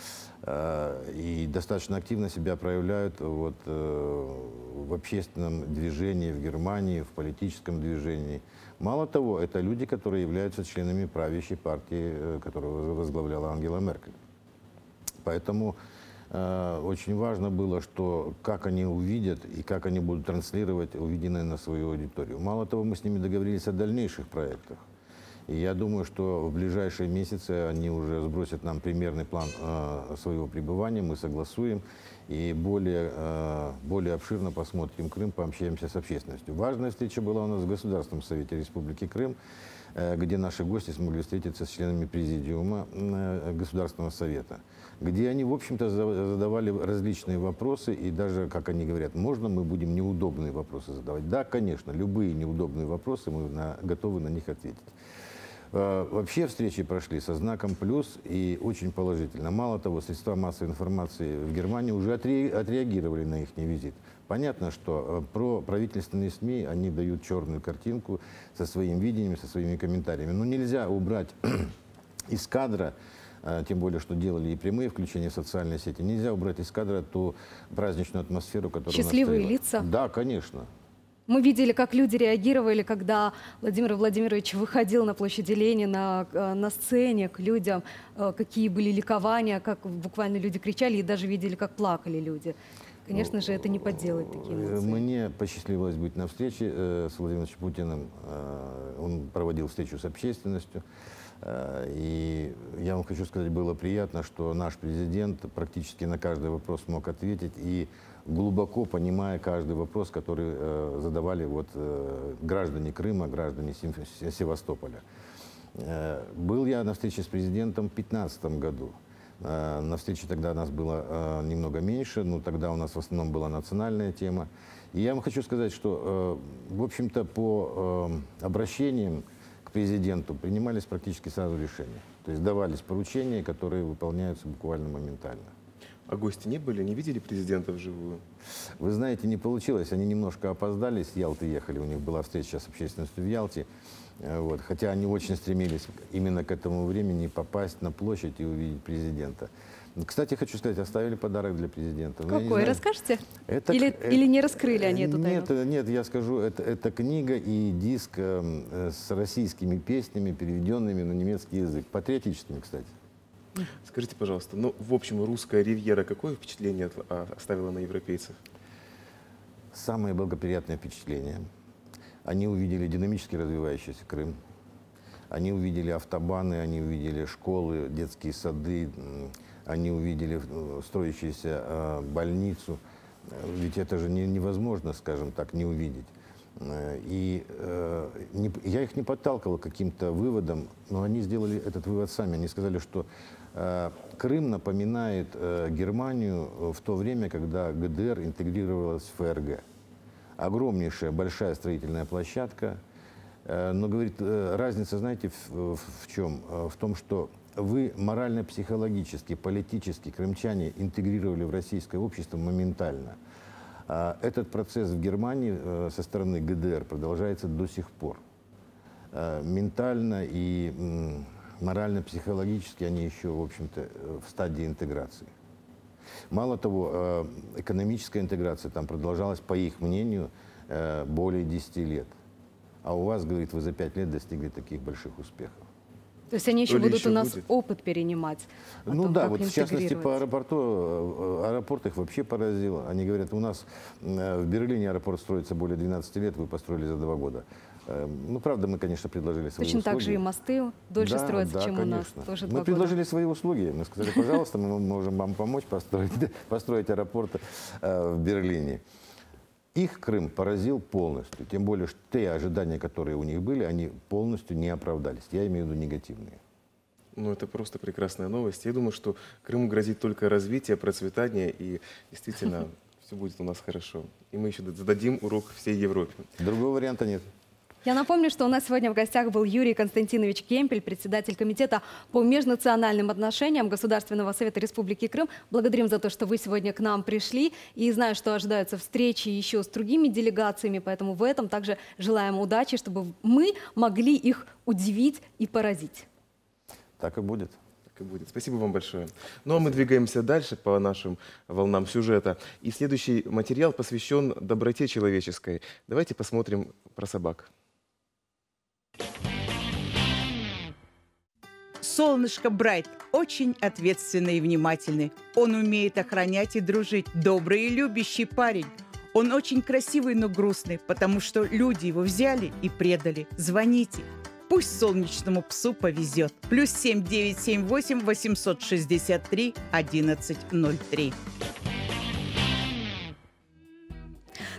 И достаточно активно себя проявляют вот, в общественном движении в Германии, в политическом движении. Мало того, это люди, которые являются членами правящей партии, которую возглавляла Ангела Меркель. Поэтому очень важно было, что как они увидят и как они будут транслировать увиденное на свою аудиторию. Мало того, мы с ними договорились о дальнейших проектах. И я думаю, что в ближайшие месяцы они уже сбросят нам примерный план своего пребывания, мы согласуем. и более обширно посмотрим Крым, пообщаемся с общественностью. Важная встреча была у нас в Государственном совете Республики Крым, где наши гости смогли встретиться с членами президиума Государственного совета, где они, в общем-то, задавали различные вопросы, и даже, как они говорят, можно мы будем неудобные вопросы задавать? Да, конечно, любые неудобные вопросы, мы готовы на них ответить. Вообще встречи прошли со знаком плюс и очень положительно. Мало того, средства массовой информации в Германии уже отреагировали на их визит. Понятно, что правительственные СМИ, они дают черную картинку со своим видением, со своими комментариями. Но нельзя убрать из кадра, тем более, что делали и прямые включения в социальные сети, нельзя убрать из кадра ту праздничную атмосферу, которая счастливые у нас лица. Да, конечно. Мы видели, как люди реагировали, когда Владимир Владимирович выходил на площади Ленина, на сцене к людям, какие были ликования, как буквально люди кричали, и даже видели, как плакали люди. Конечно же, это не подделать такие эмоции. Мне посчастливилось быть на встрече с Владимиром Путиным. Он проводил встречу с общественностью. И я вам хочу сказать, было приятно, что наш президент практически на каждый вопрос мог ответить, и глубоко понимая каждый вопрос, который задавали граждане Крыма, граждане Севастополя. Был я на встрече с президентом в 2015 году. На встрече тогда нас было немного меньше, но тогда у нас в основном была национальная тема. И я вам хочу сказать, что, в общем-то, по обращениям к президенту принимались практически сразу решения. То есть давались поручения, которые выполняются буквально моментально. А гости не были, не видели президента вживую? Вы знаете, не получилось. Они немножко опоздали, с Ялты ехали, у них была встреча с общественностью в Ялте. Хотя они очень стремились именно к этому времени попасть на площадь и увидеть президента. Кстати, хочу сказать, оставили подарок для президента. Какой? Расскажете? Или не раскрыли они эту тайну? Нет, я скажу, это книга и диск с российскими песнями, переведенными на немецкий язык. Патриотическими, кстати. Скажите, пожалуйста, в общем, русская ривьера какое впечатление оставила на европейцев? Самое благоприятное впечатление. Они увидели динамически развивающийся Крым. Они увидели автобаны, они увидели школы, детские сады, они увидели строящуюся больницу. Ведь это же невозможно, скажем так, не увидеть. И я их не подталкивал к каким-то выводам, но они сделали этот вывод сами. Они сказали, что Крым напоминает Германию в то время, когда ГДР интегрировалась в ФРГ. Огромнейшая, большая строительная площадка. Но, говорит, разница, знаете, в чем? В том, что вы морально-психологически, политически крымчане интегрировали в российское общество моментально. Этот процесс в Германии со стороны ГДР продолжается до сих пор. Ментально и морально-психологически они еще, в общем-то, в стадии интеграции. Мало того, экономическая интеграция там продолжалась, по их мнению, более 10 лет. А у вас, говорит, вы за 5 лет достигли таких больших успехов. То есть они еще будут у нас опыт перенимать? Ну да, вот в частности по аэропорту, аэропорт их вообще поразил. Они говорят, у нас в Берлине аэропорт строится более 12 лет, вы построили за 2 года. Ну, правда, мы, конечно, предложили свои услуги. Точно так же и мосты дольше строятся, чем у нас. Тоже 2 мы предложили свои услуги. Мы сказали, пожалуйста, мы можем вам помочь построить аэропорт в Берлине. Их Крым поразил полностью. Тем более, что те ожидания, которые у них были, они полностью не оправдались. Я имею в виду негативные. Ну, это просто прекрасная новость. Я думаю, что Крыму грозит только развитие, процветание, и действительно все будет у нас хорошо. И мы еще зададим урок всей Европе. Другого варианта нет. Я напомню, что у нас сегодня в гостях был Юрий Константинович Кемпель, председатель комитета по межнациональным отношениям Государственного совета Республики Крым. Благодарим за то, что вы сегодня к нам пришли. И знаю, что ожидаются встречи еще с другими делегациями, поэтому в этом также желаем удачи, чтобы мы могли их удивить и поразить. Так и будет. Так и будет. Спасибо вам большое. Ну а мы двигаемся дальше по нашим волнам сюжета. И следующий материал посвящен доброте человеческой. Давайте посмотрим про собак. Солнышко Брайт очень ответственный и внимательный. Он умеет охранять и дружить. Добрый и любящий парень. Он очень красивый, но грустный, потому что люди его взяли и предали. Звоните. Пусть солнечному псу повезет. +7 978 863 1103.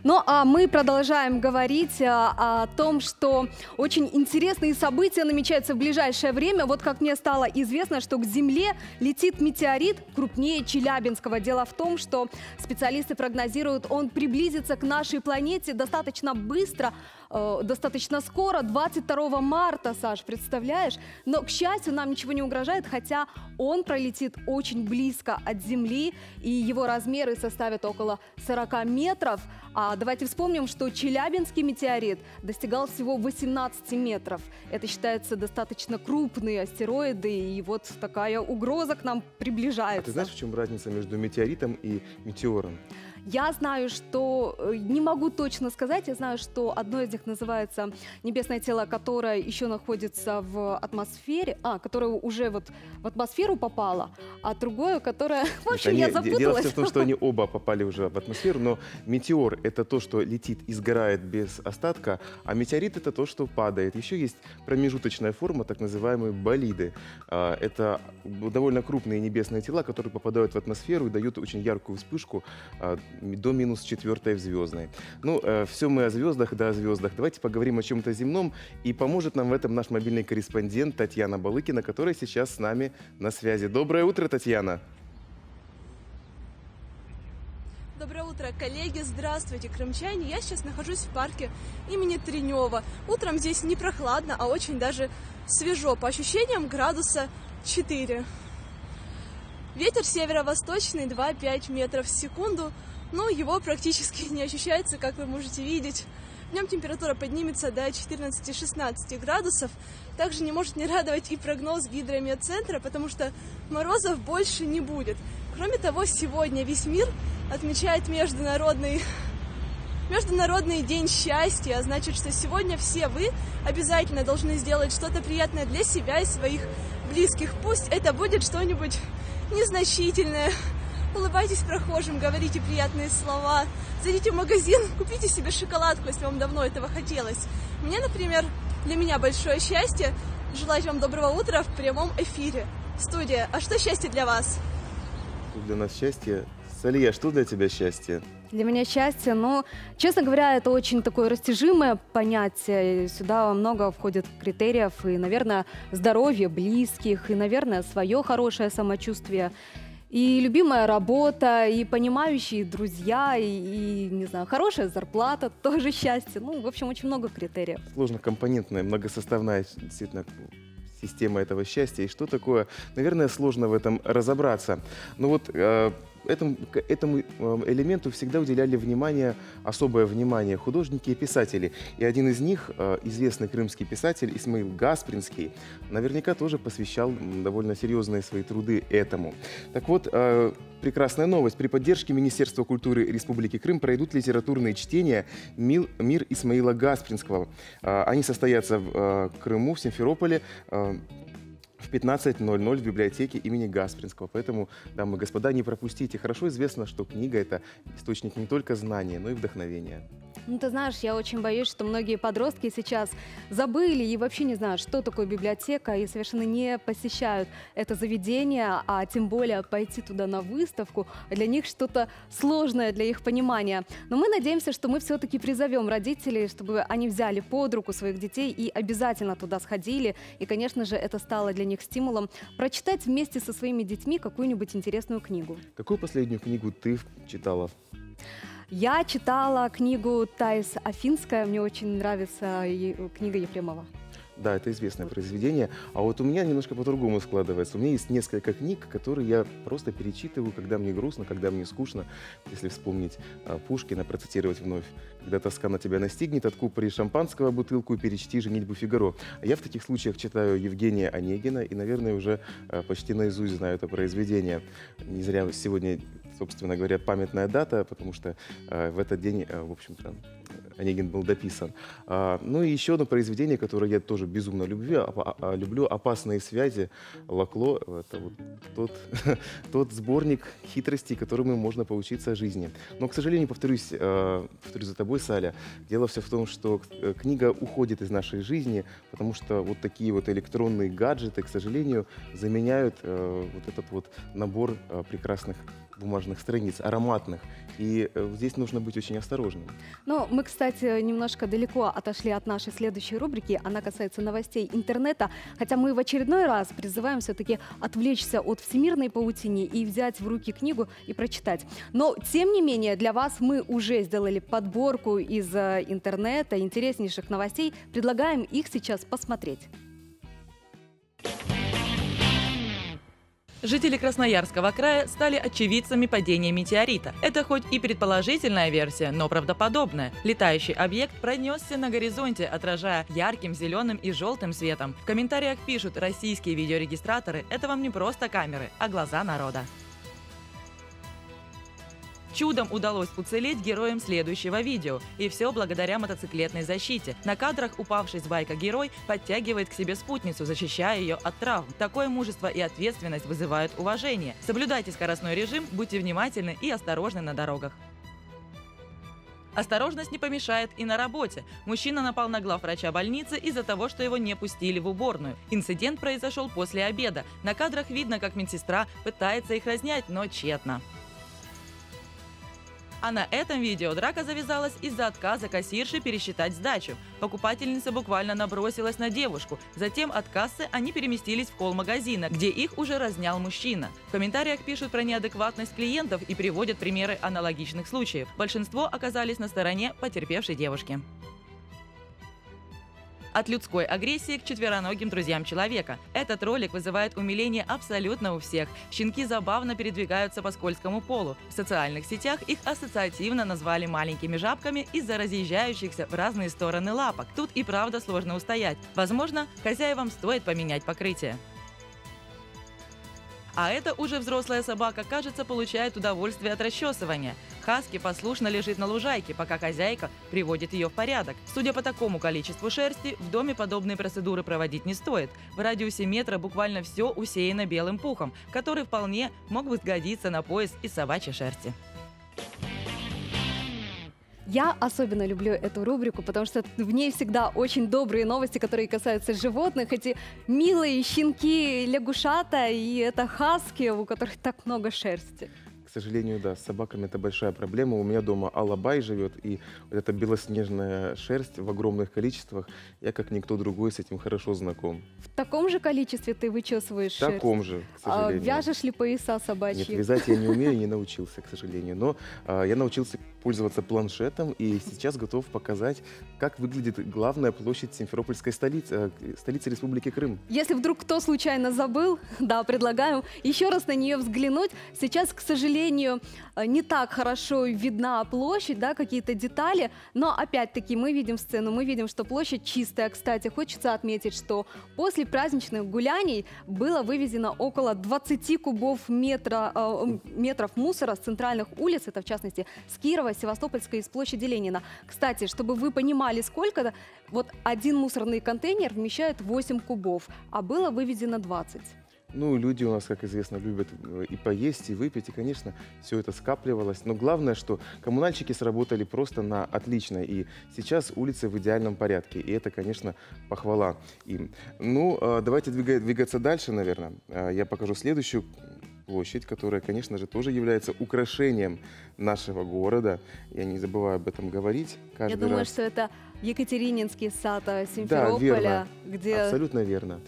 Ну а мы продолжаем говорить о том, что очень интересные события намечаются в ближайшее время. Вот как мне стало известно, что к Земле летит метеорит крупнее Челябинского. Дело в том, что специалисты прогнозируют, он приблизится к нашей планете достаточно быстро, достаточно скоро, 22 марта, Саш, представляешь? Но, к счастью, нам ничего не угрожает, хотя он пролетит очень близко от Земли, и его размеры составят около 40 метров. А давайте вспомним, что Челябинский метеорит достигал всего 18 метров. Это считается достаточно крупные астероиды, и вот такая угроза к нам приближается. А ты знаешь, в чем разница между метеоритом и метеором? Я знаю, что, не могу точно сказать, я знаю, что одно из них называется небесное тело, которое еще находится в атмосфере, которое уже вот в атмосферу попало, а другое, которое... В общем, я запуталась. Дело в том, что они оба попали уже в атмосферу, но метеор – это то, что летит и сгорает без остатка, а метеорит – это то, что падает. Еще есть промежуточная форма, так называемые болиды. Это довольно крупные небесные тела, которые попадают в атмосферу и дают очень яркую вспышку до -4 в звездной. Ну, все мы о звездах, да о звездах. Давайте поговорим о чем-то земном. И поможет нам в этом наш мобильный корреспондент Татьяна Балыкина, которая сейчас с нами на связи. Доброе утро, Татьяна. Доброе утро, коллеги, здравствуйте, крымчане. Я сейчас нахожусь в парке имени Тренева. Утром здесь не прохладно, а очень даже свежо. По ощущениям градуса 4. Ветер северо-восточный 2-5 метров в секунду, но его практически не ощущается, как вы можете видеть. Днем температура поднимется до 14-16 градусов. Также не может не радовать и прогноз Гидрометцентра, потому что морозов больше не будет. Кроме того, сегодня весь мир отмечает Международный день счастья, а значит, что сегодня все вы обязательно должны сделать что-то приятное для себя и своих близких. Пусть это будет что-нибудь незначительное. Улыбайтесь прохожим, говорите приятные слова. Зайдите в магазин, купите себе шоколадку, если вам давно этого хотелось. Мне, например, для меня большое счастье желать вам доброго утра в прямом эфире. Студия, а что счастье для вас? Для нас счастье. Салия, что для тебя счастье? Для меня счастье, честно говоря, это очень такое растяжимое понятие. Сюда много входит критериев и, наверное, здоровье близких, и, наверное, свое хорошее самочувствие. И любимая работа, и понимающие друзья, и не знаю, хорошая зарплата, тоже счастье. В общем, очень много критериев. Сложнокомпонентная, многосоставная действительно система этого счастья. И что такое? Наверное, сложно в этом разобраться. Но вот этому элементу всегда уделяли особое внимание художники и писатели. И один из них, известный крымский писатель Исмаил Гаспринский, наверняка тоже посвящал довольно серьезные свои труды этому. Так вот, прекрасная новость. При поддержке Министерства культуры Республики Крым пройдут литературные чтения «Мир» Исмаила Гаспринского. Они состоятся в Крыму, в Симферополе, в 15:00 в библиотеке имени Гаспринского. Поэтому, дамы и господа, не пропустите. Хорошо известно, что книга – это источник не только знания, но и вдохновения. Ты знаешь, я очень боюсь, что многие подростки сейчас забыли и вообще не знают, что такое библиотека, и совершенно не посещают это заведение, а тем более пойти туда на выставку. Для них что-то сложное для их понимания. Но мы надеемся, что мы все-таки призовем родителей, чтобы они взяли под руку своих детей и обязательно туда сходили. И, конечно же, это стало для них стимулом прочитать вместе со своими детьми какую-нибудь интересную книгу. Какую последнюю книгу ты читала? Я читала книгу Таис Афинская, мне очень нравится книга Ефремова. Да, это известное произведение. А вот у меня немножко по-другому складывается. У меня есть несколько книг, которые я просто перечитываю, когда мне грустно, когда мне скучно. Если вспомнить Пушкина, процитировать вновь. Когда тоска на тебя настигнет, откупори шампанского бутылку и перечти «Женитьбу Фигаро». А я в таких случаях читаю Евгения Онегина и, наверное, уже почти наизусть знаю это произведение. Не зря сегодня, собственно говоря, памятная дата, потому что в этот день, в общем-то, Онегин был дописан. Ну и еще одно произведение, которое я тоже безумно люблю «Опасные связи» Лакло. Это вот тот сборник хитростей, которым можно поучиться жизни. Но, к сожалению, повторюсь за тобой, Саля, дело все в том, что книга уходит из нашей жизни, потому что вот такие вот электронные гаджеты, к сожалению, заменяют вот этот вот набор прекрасных бумажных страниц, ароматных. И здесь нужно быть очень осторожным. Но мы, кстати, немножко далеко отошли от нашей следующей рубрики. Она касается новостей интернета. Хотя мы в очередной раз призываем все-таки отвлечься от всемирной паутины и взять в руки книгу и прочитать. Но, тем не менее, для вас мы уже сделали подборку из интернета интереснейших новостей. Предлагаем их сейчас посмотреть. Жители Красноярского края стали очевидцами падения метеорита. Это хоть и предположительная версия, но правдоподобная. Летающий объект пронесся на горизонте, отражая ярким зеленым и желтым светом. В комментариях пишут: российские видеорегистраторы – это вам не просто камеры, а глаза народа. Чудом удалось уцелеть героям следующего видео. И все благодаря мотоциклетной защите. На кадрах упавший с байка герой подтягивает к себе спутницу, защищая ее от травм. Такое мужество и ответственность вызывают уважение. Соблюдайте скоростной режим, будьте внимательны и осторожны на дорогах. Осторожность не помешает и на работе. Мужчина напал на главврача больницы из-за того, что его не пустили в уборную. Инцидент произошел после обеда. На кадрах видно, как медсестра пытается их разнять, но тщетно. А на этом видео драка завязалась из-за отказа кассирши пересчитать сдачу. Покупательница буквально набросилась на девушку. Затем от кассы они переместились в холл магазина, где их уже разнял мужчина. В комментариях пишут про неадекватность клиентов и приводят примеры аналогичных случаев. Большинство оказались на стороне потерпевшей девушки. От людской агрессии к четвероногим друзьям человека. Этот ролик вызывает умиление абсолютно у всех. Щенки забавно передвигаются по скользкому полу. В социальных сетях их ассоциативно назвали маленькими жабками из-за разъезжающихся в разные стороны лапок. Тут и правда сложно устоять. Возможно, хозяевам стоит поменять покрытие. А это уже взрослая собака, кажется, получает удовольствие от расчесывания. Хаски послушно лежит на лужайке, пока хозяйка приводит ее в порядок. Судя по такому количеству шерсти, в доме подобные процедуры проводить не стоит. В радиусе метра буквально все усеяно белым пухом, который вполне мог бы сгодиться на пояс из собачьей шерсти. Я особенно люблю эту рубрику, потому что в ней всегда очень добрые новости, которые касаются животных. Эти милые щенки, лягушата и это хаски, у которых так много шерсти. К сожалению, да, с собаками это большая проблема. У меня дома алабай живет, и вот эта белоснежная шерсть в огромных количествах, я как никто другой с этим хорошо знаком. В таком же количестве ты вычесываешь шерсть? В таком же, к сожалению. Вяжешь ли пояса собачьи? Нет, вязать я не умею и не научился, к сожалению. Но я научился пользоваться планшетом и сейчас готов показать, как выглядит главная площадь Симферопольской столицы Республики Крым. Если вдруг кто случайно забыл, да, предлагаем еще раз на нее взглянуть. Сейчас, к сожалению, не так хорошо видна площадь, да, какие-то детали, но опять-таки мы видим сцену, мы видим, что площадь чистая. Кстати, хочется отметить, что после праздничных гуляний было вывезено около 20 кубов метров мусора с центральных улиц, это в частности с Кирова, Севастопольской и с площади Ленина. Кстати, чтобы вы понимали, сколько, вот один мусорный контейнер вмещает 8 кубов, а было вывезено 20. Ну, люди у нас, как известно, любят и поесть, и выпить, и, конечно, все это скапливалось. Но главное, что коммунальщики сработали просто на отлично, и сейчас улицы в идеальном порядке, и это, конечно, похвала им. Ну, давайте двигаться дальше, наверное. Я покажу следующую площадь, которая, конечно же, тоже является украшением нашего города. Я не забываю об этом говорить каждый раз. Я думаю, что это Екатерининский сад Симферополя. Да, верно. Где... Абсолютно верно.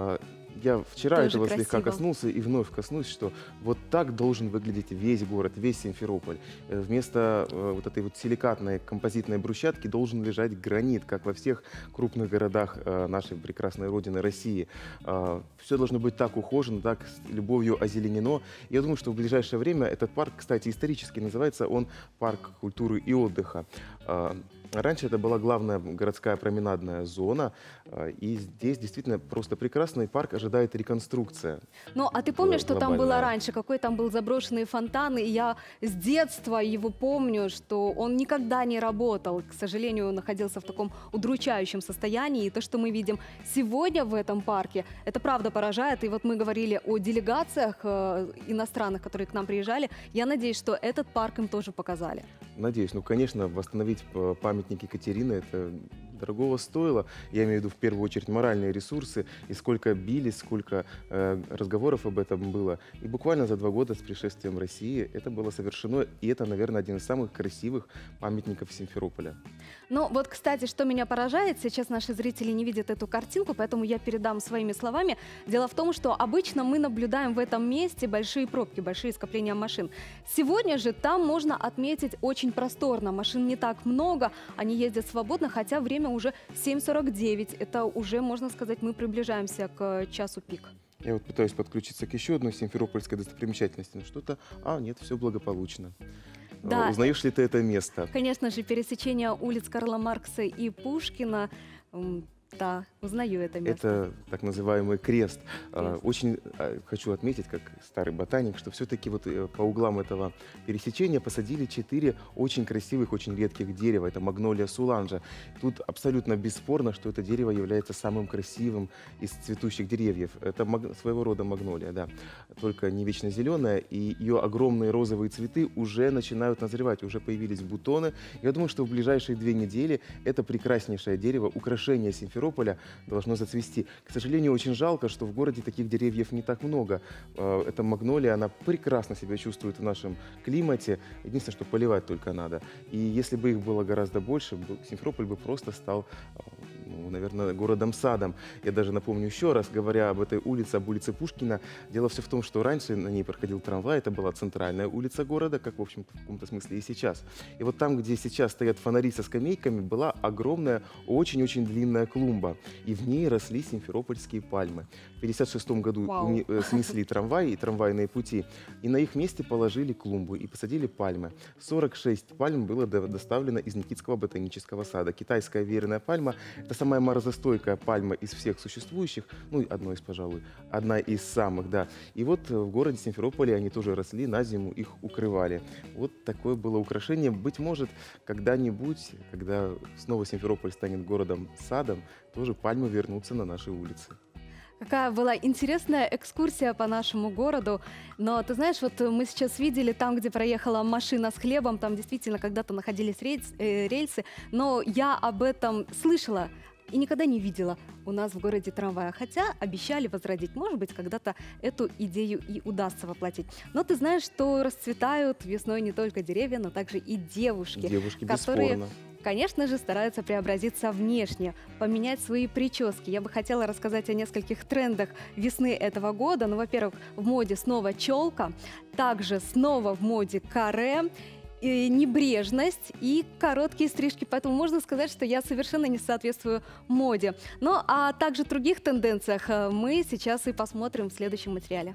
Я вчера тоже этого красиво. слегка коснулся и вновь коснусь, что вот так должен выглядеть весь город, весь Симферополь. Вместо вот этой вот силикатной композитной брусчатки должен лежать гранит, как во всех крупных городах нашей прекрасной родины России. Все должно быть так ухожено, так с любовью озеленено. Я думаю, что в ближайшее время этот парк, кстати, исторически называется он «Парк культуры и отдыха». Раньше это была главная городская променадная зона, и здесь действительно просто прекрасный парк, ожидает реконструкция. Ну, а ты помнишь, что там было раньше? Какой там был заброшенный фонтан? И я с детства его помню, что он никогда не работал. К сожалению, он находился в таком удручающем состоянии. И то, что мы видим сегодня в этом парке, это правда поражает. И вот мы говорили о делегациях иностранных, которые к нам приезжали. Я надеюсь, что этот парк им тоже показали. Надеюсь. Ну, конечно, восстановить памятник Екатерины – это дорогого стоило. Я имею в виду в первую очередь моральные ресурсы, и сколько бились, сколько разговоров об этом было. И буквально за 2 года с пришествием России это было совершено, и это, наверное, один из самых красивых памятников Симферополя. Ну вот, кстати, что меня поражает, сейчас наши зрители не видят эту картинку, поэтому я передам своими словами. Дело в том, что обычно мы наблюдаем в этом месте большие пробки, большие скопления машин. Сегодня же там можно отметить очень просторно. Машин не так много, они ездят свободно, хотя время уже 7:49. Это уже, можно сказать, мы приближаемся к часу пик. Я вот пытаюсь подключиться к еще одной симферопольской достопримечательности, но что-то, нет, все благополучно. Да. Узнаешь ли ты это место? Конечно же, пересечение улиц Карла Маркса и Пушкина. Да, узнаю это место. Это так называемый крест. Очень хочу отметить, как старый ботаник, что все-таки вот по углам этого пересечения посадили 4 очень красивых, очень редких дерева. Это магнолия суланжа. Тут абсолютно бесспорно, что это дерево является самым красивым из цветущих деревьев. Это своего рода магнолия, да. Только не вечно зеленая, и ее огромные розовые цветы уже начинают назревать, уже появились бутоны. Я думаю, что в ближайшие 2 недели это прекраснейшее дерево, украшение Симферополя, должно зацвести. К сожалению, очень жалко, что в городе таких деревьев не так много. Эта магнолия, она прекрасно себя чувствует в нашем климате. Единственное, что поливать только надо. И если бы их было гораздо больше, Симферополь бы просто стал, наверное, городом-садом. Я даже напомню еще раз, говоря об этой улице, об улице Пушкина, дело все в том, что раньше на ней проходил трамвай, это была центральная улица города, как, в общем-то, в каком-то смысле и сейчас. И вот там, где сейчас стоят фонари со скамейками, была огромная, очень-очень длинная клумба. И в ней росли симферопольские пальмы. В 1956 году снесли трамваи и трамвайные пути, и на их месте положили клумбу и посадили пальмы. 46 пальм было доставлено из Никитского ботанического сада. Китайская веерная пальма – это самая морозостойкая пальма из всех существующих, одна из самых, да. И вот в городе Симферополе они тоже росли, на зиму их укрывали. Вот такое было украшение. Быть может, когда-нибудь, когда снова Симферополь станет городом-садом, тоже пальмы вернутся на наши улицы. Какая была интересная экскурсия по нашему городу. Но ты знаешь, вот мы сейчас видели там, где проехала машина с хлебом, там действительно когда-то находились рельсы, но я об этом слышала и никогда не видела у нас в городе трамвая. Хотя обещали возродить. Может быть, когда-то эту идею и удастся воплотить. Но ты знаешь, что расцветают весной не только деревья, но также и девушки. Девушки, которые, бесспорно, конечно же, стараются преобразиться внешне, поменять свои прически. Я бы хотела рассказать о нескольких трендах весны этого года. Ну, во-первых, в моде снова челка, также снова в моде каре, небрежность и короткие стрижки. Поэтому можно сказать, что я совершенно не соответствую моде. Ну, а также других тенденциях мы сейчас и посмотрим в следующем материале.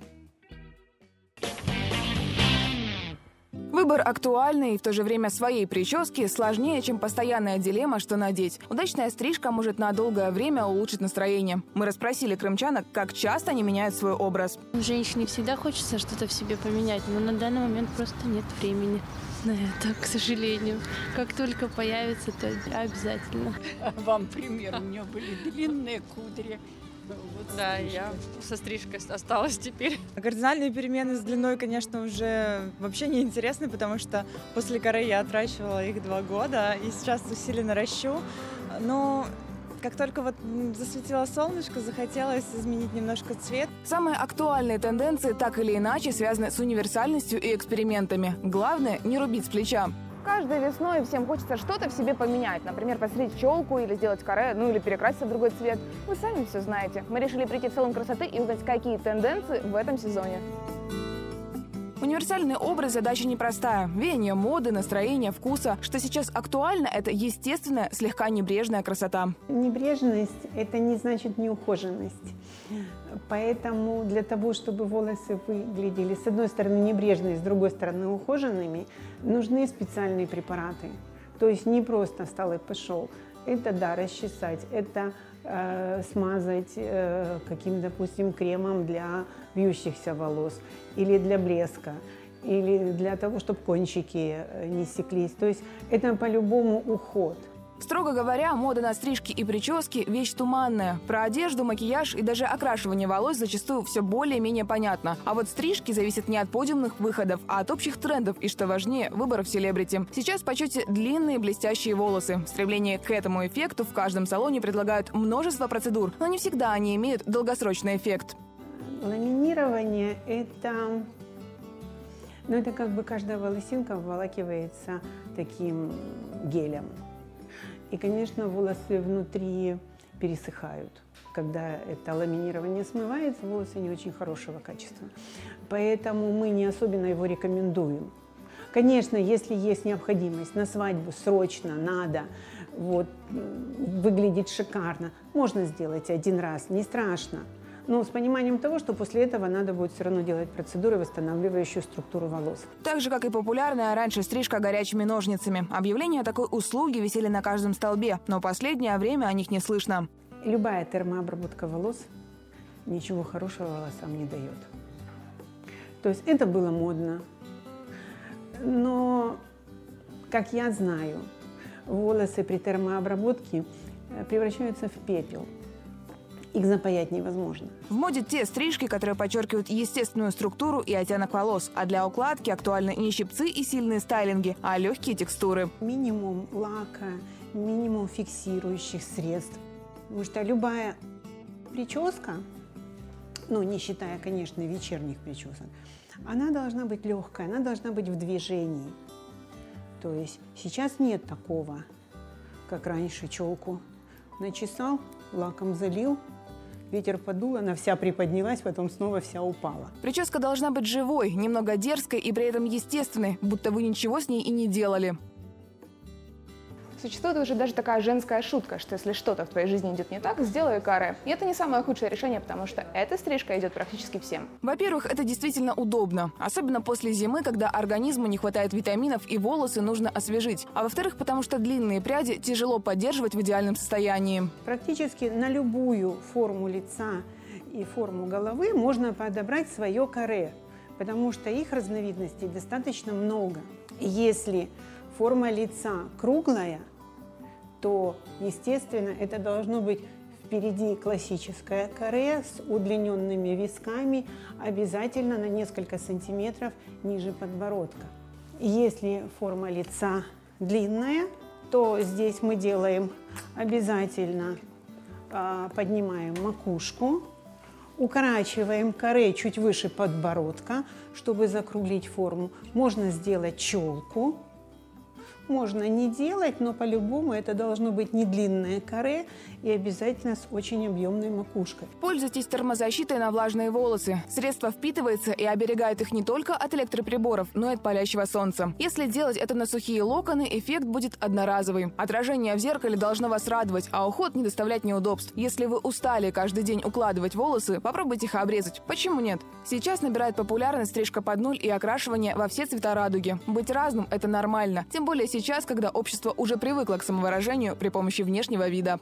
Выбор актуальной и в то же время своей прически сложнее, чем постоянная дилемма, что надеть. Удачная стрижка может на долгое время улучшить настроение. Мы расспросили крымчанок, как часто они меняют свой образ. Женщине всегда хочется что-то в себе поменять, но на данный момент просто нет времени на это, к сожалению. Как только появится, то обязательно. Вам пример, у нее были длинные кудри. Вот да, я со стрижкой осталась теперь. Кардинальные перемены с длиной, конечно, уже вообще не интересны, потому что после каре я отращивала их 2 года и сейчас усиленно ращу. Но как только вот засветило солнышко, захотелось изменить немножко цвет. Самые актуальные тенденции так или иначе связаны с универсальностью и экспериментами. Главное – не рубить с плеча. Каждой весной всем хочется что-то в себе поменять. Например, постричь челку или сделать каре, или перекраситься в другой цвет. Вы сами все знаете. Мы решили прийти в салон красоты и узнать, какие тенденции в этом сезоне. Универсальный образ – задача непростая. Веяние моды, настроения, вкуса. Что сейчас актуально – это естественная, слегка небрежная красота. Небрежность – это не значит неухоженность. Поэтому для того, чтобы волосы выглядели с одной стороны небрежными, с другой стороны ухоженными, нужны специальные препараты. То есть не просто встал и пошел. Это, да, расчесать, это смазать каким, допустим, кремом для вьющихся волос, или для блеска, или для того, чтобы кончики не секлись. То есть это по-любому уход. Строго говоря, мода на стрижки и прически – вещь туманная. Про одежду, макияж и даже окрашивание волос зачастую все более-менее понятно. А вот стрижки зависят не от подиумных выходов, а от общих трендов и, что важнее, выборов селебрити. Сейчас в почете длинные блестящие волосы. В стремлении к этому эффекту в каждом салоне предлагают множество процедур, но не всегда они имеют долгосрочный эффект. Ламинирование – это как бы каждая волосинка обволакивается таким гелем. И, конечно, волосы внутри пересыхают. Когда это ламинирование смывается, волосы не очень хорошего качества. Поэтому мы не особенно его рекомендуем. Конечно, если есть необходимость на свадьбу, срочно, надо, выглядеть шикарно, можно сделать один раз, не страшно. Но с пониманием того, что после этого надо будет все равно делать процедуры, восстанавливающие структуру волос. Так же, как и популярная раньше стрижка горячими ножницами. Объявления о такой услуге висели на каждом столбе, но последнее время о них не слышно. Любая термообработка волос ничего хорошего волосам не дает. То есть это было модно. Но, как я знаю, волосы при термообработке превращаются в пепел. Их запаять невозможно. В моде те стрижки, которые подчеркивают естественную структуру и оттенок волос. А для укладки актуальны не щипцы и сильные стайлинги, а легкие текстуры. Минимум лака, минимум фиксирующих средств. Потому что любая прическа, не считая, конечно, вечерних причесок, она должна быть легкая, она должна быть в движении. То есть сейчас нет такого, как раньше, челку начесал, лаком залил, ветер подул, она вся приподнялась, потом снова вся упала. Прическа должна быть живой, немного дерзкой и при этом естественной, будто вы ничего с ней и не делали. Существует уже даже такая женская шутка, что если что-то в твоей жизни идет не так, сделай каре. И это не самое худшее решение, потому что эта стрижка идет практически всем. Во-первых, это действительно удобно. Особенно после зимы, когда организму не хватает витаминов и волосы нужно освежить. А во-вторых, потому что длинные пряди тяжело поддерживать в идеальном состоянии. Практически на любую форму лица и форму головы можно подобрать свое каре, потому что их разновидностей достаточно много. Если форма лица круглая, то, естественно, это должно быть впереди классическое каре с удлиненными висками, обязательно на несколько сантиметров ниже подбородка. Если форма лица длинная, то здесь мы делаем обязательно, поднимаем макушку, укорачиваем каре чуть выше подбородка, чтобы закруглить форму. Можно сделать челку. Можно не делать, но по-любому это должно быть не длинное каре и обязательно с очень объемной макушкой. Пользуйтесь термозащитой на влажные волосы. Средство впитывается и оберегает их не только от электроприборов, но и от палящего солнца. Если делать это на сухие локоны, эффект будет одноразовый. Отражение в зеркале должно вас радовать, а уход не доставлять неудобств. Если вы устали каждый день укладывать волосы, попробуйте их обрезать. Почему нет? Сейчас набирает популярность стрижка под нуль и окрашивание во все цвета радуги. Быть разным – это нормально. Тем более сейчас, когда общество уже привыкло к самовыражению при помощи внешнего вида.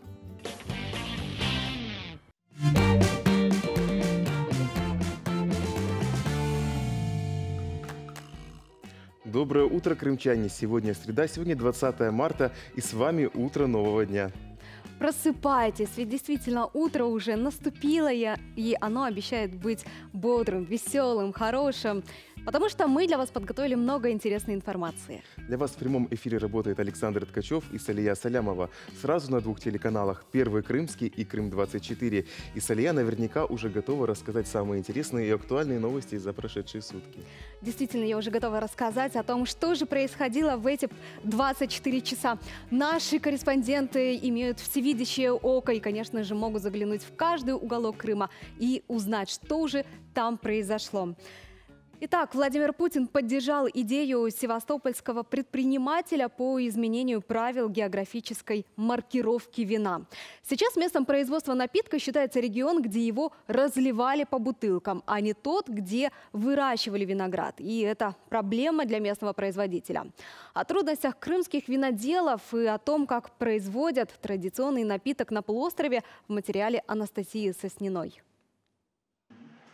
Доброе утро, крымчане! Сегодня среда, сегодня 20 марта, и с вами утро нового дня. Просыпайтесь, ведь действительно утро уже наступило, и оно обещает быть бодрым, веселым, хорошим, потому что мы для вас подготовили много интересной информации. Для вас в прямом эфире работает Александр Ткачев и Салия Салямова. Сразу на двух телеканалах: Первый Крымский и Крым-24. И Салия наверняка уже готова рассказать самые интересные и актуальные новости за прошедшие сутки. Действительно, я уже готова рассказать о том, что же происходило в эти 24 часа. Наши корреспонденты имеют всевидящее око и, конечно же, могут заглянуть в каждый уголок Крыма и узнать, что же там произошло. Итак, Владимир Путин поддержал идею севастопольского предпринимателя по изменению правил географической маркировки вина. Сейчас местом производства напитка считается регион, где его разливали по бутылкам, а не тот, где выращивали виноград. И это проблема для местного производителя. О трудностях крымских виноделов и о том, как производят традиционный напиток на полуострове, в материале Анастасии Сосниной.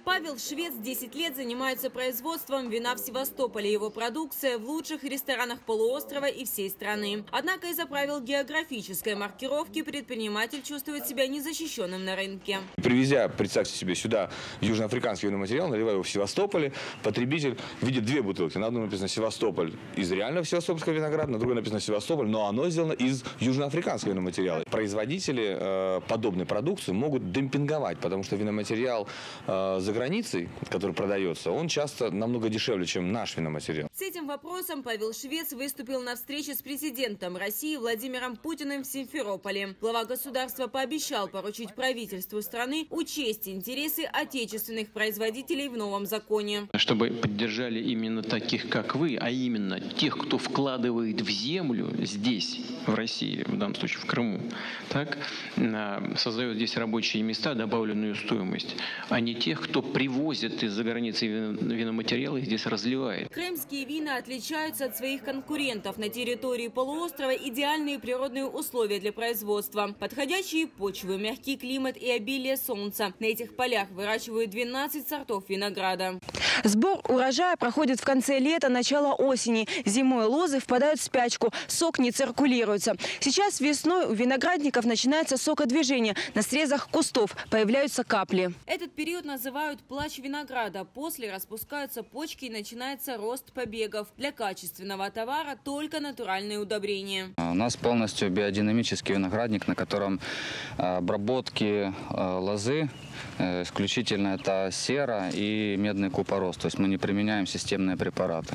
Павел Швец 10 лет занимается производством вина в Севастополе. Его продукция в лучших ресторанах полуострова и всей страны. Однако из-за правил географической маркировки предприниматель чувствует себя незащищенным на рынке. Привезя, представьте себе, сюда южноафриканский винный материал, наливая его в Севастополе, потребитель видит две бутылки. На одной написано «Севастополь» из реального севастопольского винограда, на другой написано «Севастополь», но оно сделано из южноафриканского винного материала. Производители подобной продукции могут демпинговать, потому что виноматериал за границей, который продается, он часто намного дешевле, чем наш виноматериал. С этим вопросом Павел Швец выступил на встрече с президентом России Владимиром Путиным в Симферополе. Глава государства пообещал поручить правительству страны учесть интересы отечественных производителей в новом законе. Чтобы поддержали именно таких, как вы, а именно тех, кто вкладывает в землю здесь, в России, в данном случае в Крыму, так, создает здесь рабочие места, добавленную стоимость, а не тех, кто привозит из-за границы виноматериалы и здесь разливает. Крымские вина отличаются от своих конкурентов. На территории полуострова идеальные природные условия для производства. Подходящие почвы, мягкий климат и обилие солнца. На этих полях выращивают 12 сортов винограда. Сбор урожая проходит в конце лета, начало осени. Зимой лозы впадают в спячку, сок не циркулируется. Сейчас весной у виноградников начинается сокодвижение. На срезах кустов появляются капли. Этот период называют плач винограда. После распускаются почки и начинается рост побегов. Для качественного товара только натуральные удобрения. У нас полностью биодинамический виноградник, на котором обработки лозы исключительно это сера и медный купорос. То есть мы не применяем системные препараты.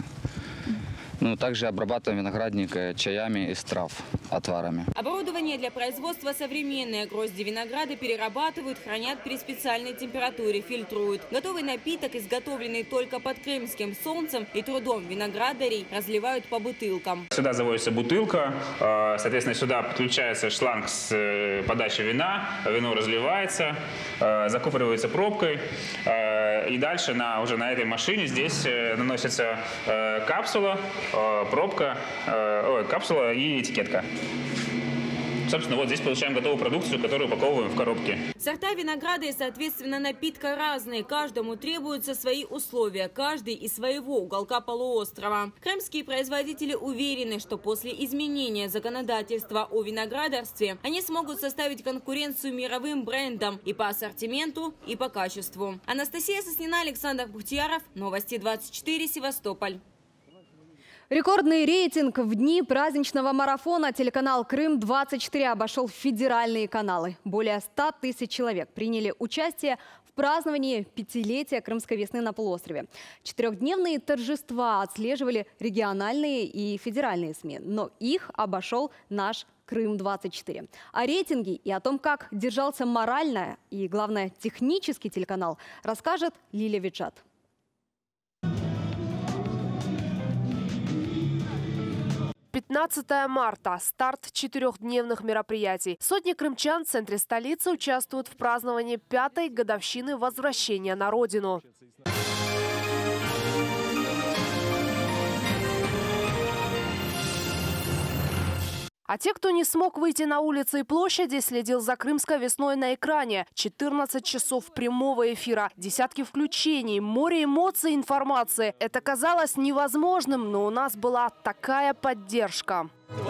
Также обрабатываем виноградник чаями из трав, отварами. Оборудование для производства современное. Грозди винограда перерабатывают, хранят при специальной температуре, фильтруют. Готовый напиток, изготовленный только под крымским солнцем и трудом виноградарей, разливают по бутылкам. Сюда заводится бутылка, соответственно, сюда подключается шланг с подачей вина, вино разливается, закупоривается пробкой, и дальше уже на этой машине здесь наносится капсула, капсула и этикетка. Собственно, вот здесь получаем готовую продукцию, которую упаковываем в коробки. Сорта винограда и, соответственно, напитка разные. Каждому требуются свои условия, каждый из своего уголка полуострова. Крымские производители уверены, что после изменения законодательства о виноградарстве они смогут составить конкуренцию мировым брендам и по ассортименту, и по качеству. Анастасия Соснина, Александр Бухтияров, Новости 24, Севастополь. Рекордный рейтинг в дни праздничного марафона телеканал «Крым-24» обошел федеральные каналы. Более 100 тысяч человек приняли участие в праздновании пятилетия крымской весны на полуострове. 4-дневные торжества отслеживали региональные и федеральные СМИ, но их обошел наш «Крым-24». О рейтинге и о том, как держался морально и, главное, технический телеканал, расскажет Лилия Виджат. 15 марта. Старт 4-дневных мероприятий. Сотни крымчан в центре столицы участвуют в праздновании 5-й годовщины возвращения на родину. А те, кто не смог выйти на улицы и площади, следил за крымской весной на экране. 14 часов прямого эфира, десятки включений, море эмоций и информации. Это казалось невозможным, но у нас была такая поддержка.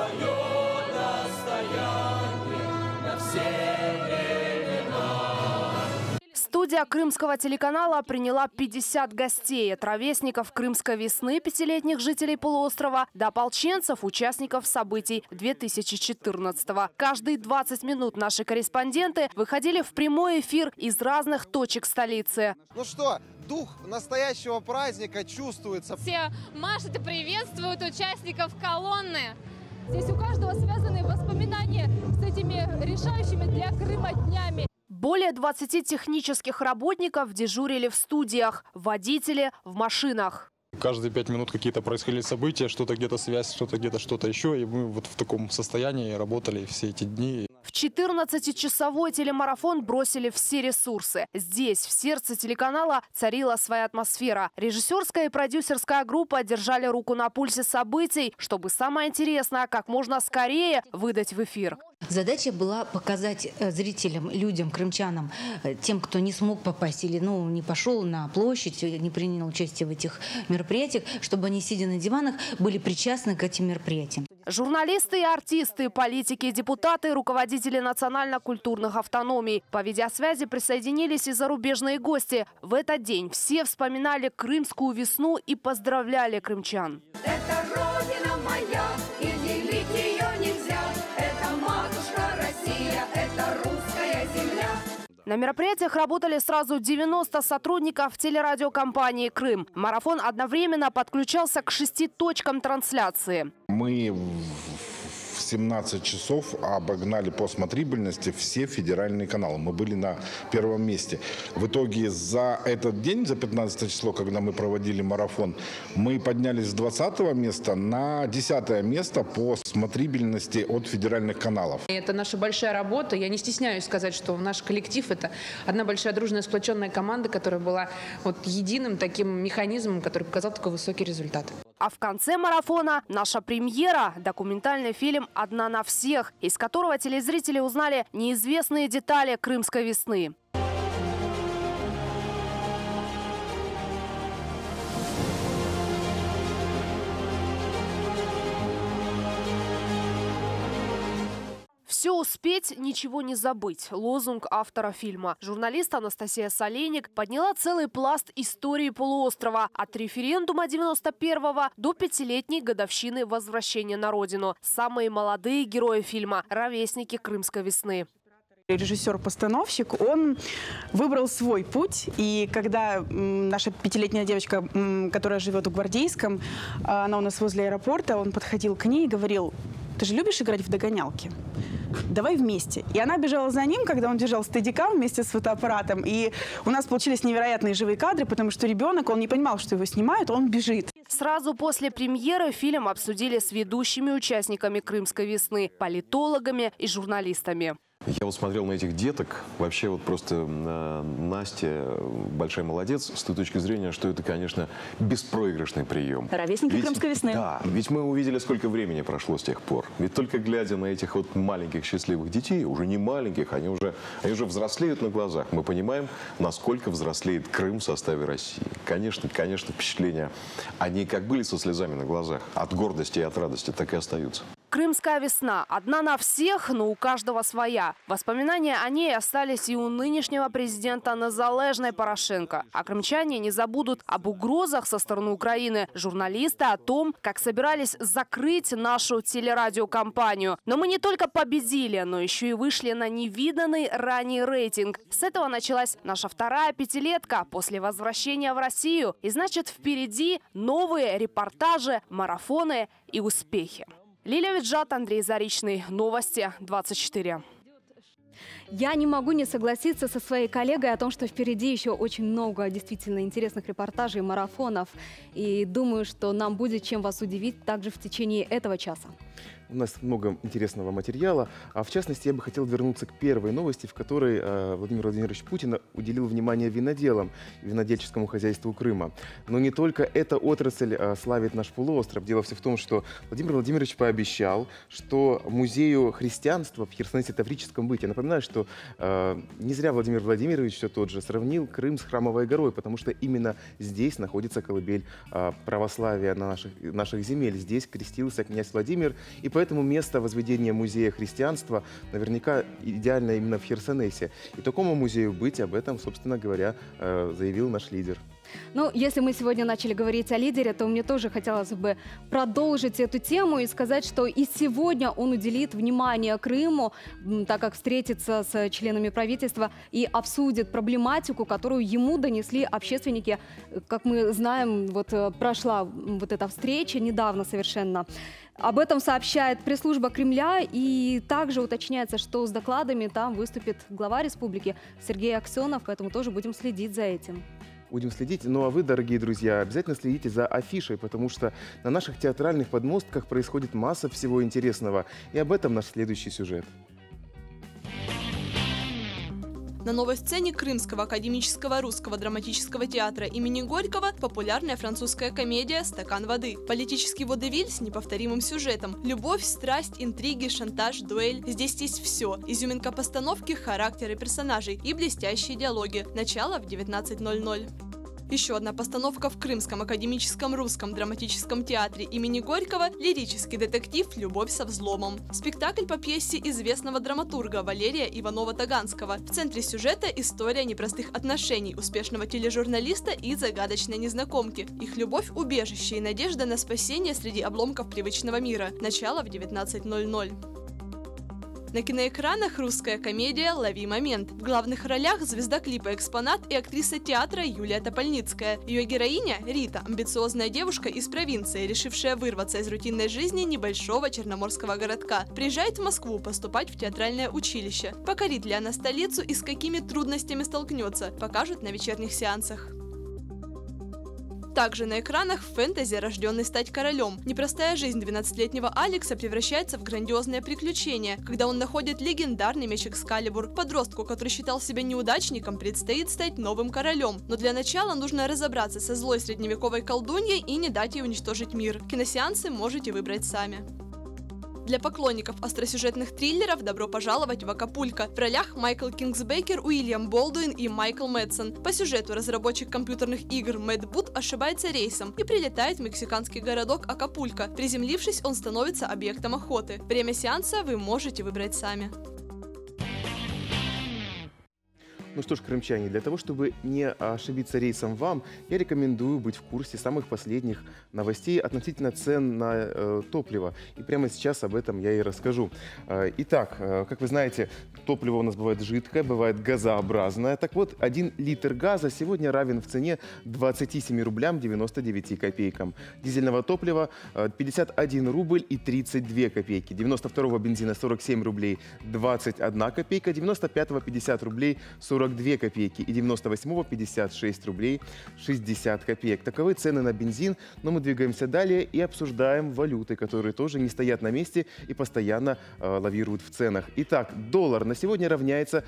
Студия крымского телеканала приняла 50 гостей. От ровесников крымской весны, 5-летних жителей полуострова, до ополченцев, участников событий 2014-го. Каждые 20 минут наши корреспонденты выходили в прямой эфир из разных точек столицы. Ну что, дух настоящего праздника чувствуется. Все машут и приветствуют участников колонны. Здесь у каждого связаны воспоминания с этими решающими для Крыма днями. Более 20 технических работников дежурили в студиях, водители в машинах. Каждые 5 минут какие-то происходили события, что-то где-то связь, что-то где-то что-то еще. И мы вот в таком состоянии работали все эти дни. В 14-часовой телемарафон бросили все ресурсы. Здесь, в сердце телеканала, царила своя атмосфера. Режиссерская и продюсерская группа держали руку на пульсе событий, чтобы самое интересное как можно скорее выдать в эфир. Задача была показать зрителям, людям, крымчанам, тем, кто не смог попасть или не пошел на площадь, не принял участие в этих мероприятиях, чтобы они, сидя на диванах, были причастны к этим мероприятиям. Журналисты и артисты, политики, депутаты, руководители национально-культурных автономий. По видеосвязи присоединились и зарубежные гости. В этот день все вспоминали крымскую весну и поздравляли крымчан. Это Родина моя, и делить ее нельзя. Это матушка Россия, это русская земля. На мероприятиях работали сразу 90 сотрудников телерадиокомпании «Крым». Марафон одновременно подключался к 6 точкам трансляции. Мы в 17 часов обогнали по смотрибельности все федеральные каналы. Мы были на первом месте. В итоге за этот день, за 15 число, когда мы проводили марафон, мы поднялись с 20 места на 10 место по смотрибельности от федеральных каналов. Это наша большая работа. Я не стесняюсь сказать, что наш коллектив – это одна большая дружная сплоченная команда, которая была единым таким механизмом, который показал такой высокий результат. А в конце марафона наша премьера – документальный фильм «Одна на всех», из которого телезрители узнали неизвестные детали крымской весны. «Все успеть, ничего не забыть» – лозунг автора фильма. Журналист Анастасия Соленик подняла целый пласт истории полуострова от референдума 91-го до 5-летней годовщины возвращения на родину. Самые молодые герои фильма – ровесники крымской весны. Режиссер-постановщик, он выбрал свой путь. И когда наша 5-летняя девочка, которая живет в Гвардейском, она у нас возле аэропорта, он подходил к ней и говорил: «Ты же любишь играть в догонялки? Давай вместе». И она бежала за ним, когда он держал стедикам вместе с фотоаппаратом. И у нас получились невероятные живые кадры, потому что ребенок, он не понимал, что его снимают, он бежит. Сразу после премьеры фильм обсудили с ведущими участниками крымской весны, политологами и журналистами. Я смотрел на этих деток, вообще просто Настя большая молодец с той точки зрения, что это, конечно, беспроигрышный прием. Ровесники крымской весны. Да, ведь мы увидели, сколько времени прошло с тех пор. Ведь только глядя на этих маленьких счастливых детей, уже не маленьких, они уже взрослеют на глазах. Мы понимаем, насколько взрослеет Крым в составе России. Конечно, впечатления, они как были со слезами на глазах, от гордости и от радости, так и остаются. Крымская весна – одна на всех, но у каждого своя. Воспоминания о ней остались и у нынешнего президента Незалежной Порошенко. А крымчане не забудут об угрозах со стороны Украины, журналисты о том, как собирались закрыть нашу телерадиокомпанию. Но мы не только победили, но еще и вышли на невиданный ранее рейтинг. С этого началась наша вторая пятилетка после возвращения в Россию. И значит, впереди новые репортажи, марафоны и успехи. Лилия Виджат, Андрей Заричный. Новости 24. Я не могу не согласиться со своей коллегой о том, что впереди еще очень много действительно интересных репортажей, марафонов. И думаю, что нам будет чем вас удивить также в течение этого часа. У нас много интересного материала, а в частности я бы хотел вернуться к первой новости, в которой Владимир Владимирович Путин уделил внимание виноделам и винодельческому хозяйству Крыма. Но не только эта отрасль славит наш полуостров. Дело все в том, что Владимир Владимирович пообещал, что музею христианства в Херсонесе-Таврическом быть. Я напоминаю, что не зря Владимир Владимирович все тот же сравнил Крым с Храмовой горой, потому что именно здесь находится колыбель православия наших земель. Здесь крестился князь Владимир, и поэтому место возведения музея христианства наверняка идеально именно в Херсонесе. И такому музею быть, об этом, собственно говоря, заявил наш лидер. Ну, если мы сегодня начали говорить о лидере, то мне тоже хотелось бы продолжить эту тему и сказать, что и сегодня он уделит внимание Крыму, так как встретится с членами правительства и обсудит проблематику, которую ему донесли общественники. Как мы знаем, прошла эта встреча недавно совершенно. Об этом сообщает пресс-служба Кремля, и также уточняется, что с докладами там выступит глава республики Сергей Аксенов, поэтому тоже будем следить за этим. Будем следить. Ну а вы, дорогие друзья, обязательно следите за афишей, потому что на наших театральных подмостках происходит масса всего интересного. И об этом наш следующий сюжет. На новой сцене Крымского академического русского драматического театра имени Горького популярная французская комедия «Стакан воды». Политический водевиль с неповторимым сюжетом. Любовь, страсть, интриги, шантаж, дуэль. Здесь есть все. Изюминка постановки, характеры персонажей и блестящие диалоги. Начало в 19:00. Еще одна постановка в Крымском академическом русском драматическом театре имени Горького – лирический детектив «Любовь со взломом». Спектакль по пьесе известного драматурга Валерия Иванова-Таганского. В центре сюжета история непростых отношений успешного тележурналиста и загадочной незнакомки. Их любовь – убежище и надежда на спасение среди обломков привычного мира. Начало в 19:00. На киноэкранах русская комедия «Лови момент». В главных ролях звезда клипа «Экспонат» и актриса театра Юлия Топольницкая. Ее героиня – Рита, амбициозная девушка из провинции, решившая вырваться из рутинной жизни небольшого черноморского городка. Приезжает в Москву поступать в театральное училище. Покорит ли она столицу и с какими трудностями столкнется, покажут на вечерних сеансах. Также на экранах фэнтези «Рожденный стать королем». Непростая жизнь 12-летнего Алекса превращается в грандиозное приключение, когда он находит легендарный меч Экскалибур. Подростку, который считал себя неудачником, предстоит стать новым королем. Но для начала нужно разобраться со злой средневековой колдуньей и не дать ей уничтожить мир. Киносеансы можете выбрать сами. Для поклонников остросюжетных триллеров добро пожаловать в «Акапулько». В ролях Майкл Кингсбейкер, Уильям Болдуин и Майкл Мэдсон. По сюжету разработчик компьютерных игр Мэтт Бут ошибается рейсом и прилетает в мексиканский городок Акапулько. Приземлившись, он становится объектом охоты. Время сеанса вы можете выбрать сами. Ну что ж, крымчане, для того, чтобы не ошибиться рейсом вам, я рекомендую быть в курсе самых последних новостей относительно цен на топливо. И прямо сейчас об этом я и расскажу. Итак, как вы знаете, топливо у нас бывает жидкое, бывает газообразное. Так вот, 1 литр газа сегодня равен в цене 27 рублям 99 копейкам. Дизельного топлива 51 рубль и 32 копейки. 92-го бензина 47 рублей 21 копейка. 95-го 50 рублей 42 копейки и 98-го 56 рублей 60 копеек. Таковы цены на бензин, но мы двигаемся далее и обсуждаем валюты, которые тоже не стоят на месте и постоянно лавируют в ценах. Итак, доллар на сегодня равняется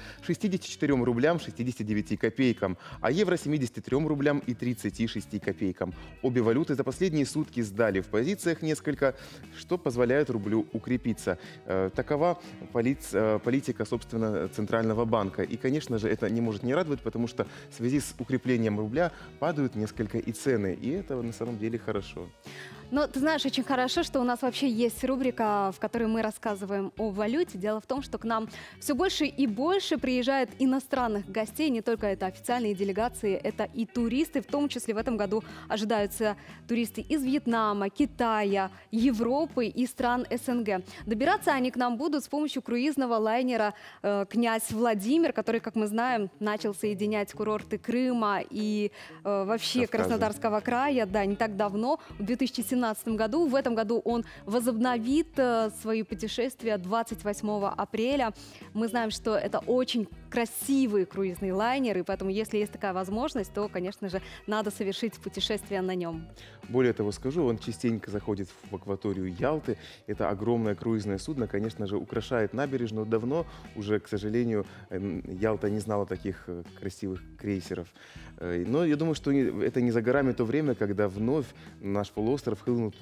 64 рублям 69 копейкам, а евро 73 рублям и 36 копейкам. Обе валюты за последние сутки сдали в позициях несколько, что позволяет рублю укрепиться. Такова политика, собственно, Центрального банка. И, конечно же, это не может не радовать, потому что в связи с укреплением рубля падают несколько и цены. И это на самом деле хорошо. Но ты знаешь, очень хорошо, что у нас вообще есть рубрика, в которой мы рассказываем о валюте. Дело в том, что к нам все больше и больше приезжает иностранных гостей. Не только это официальные делегации, это и туристы. В том числе в этом году ожидаются туристы из Вьетнама, Китая, Европы и стран СНГ. Добираться они к нам будут с помощью круизного лайнера «Князь Владимир», который, как мы знаем, начал соединять курорты Крыма и вообще Краснодарского края, да, не так давно, в 2017 году. В этом году он возобновит свои путешествия 28 апреля. Мы знаем, что это очень красивый круизный лайнер, и поэтому, если есть такая возможность, то, конечно же, надо совершить путешествие на нем. Более того скажу, он частенько заходит в акваторию Ялты. Это огромное круизное судно, конечно же, украшает набережную. Давно уже, к сожалению, Ялта не знала таких красивых крейсеров. Но я думаю, что это не за горами то время, когда вновь на наш полуостров хлынут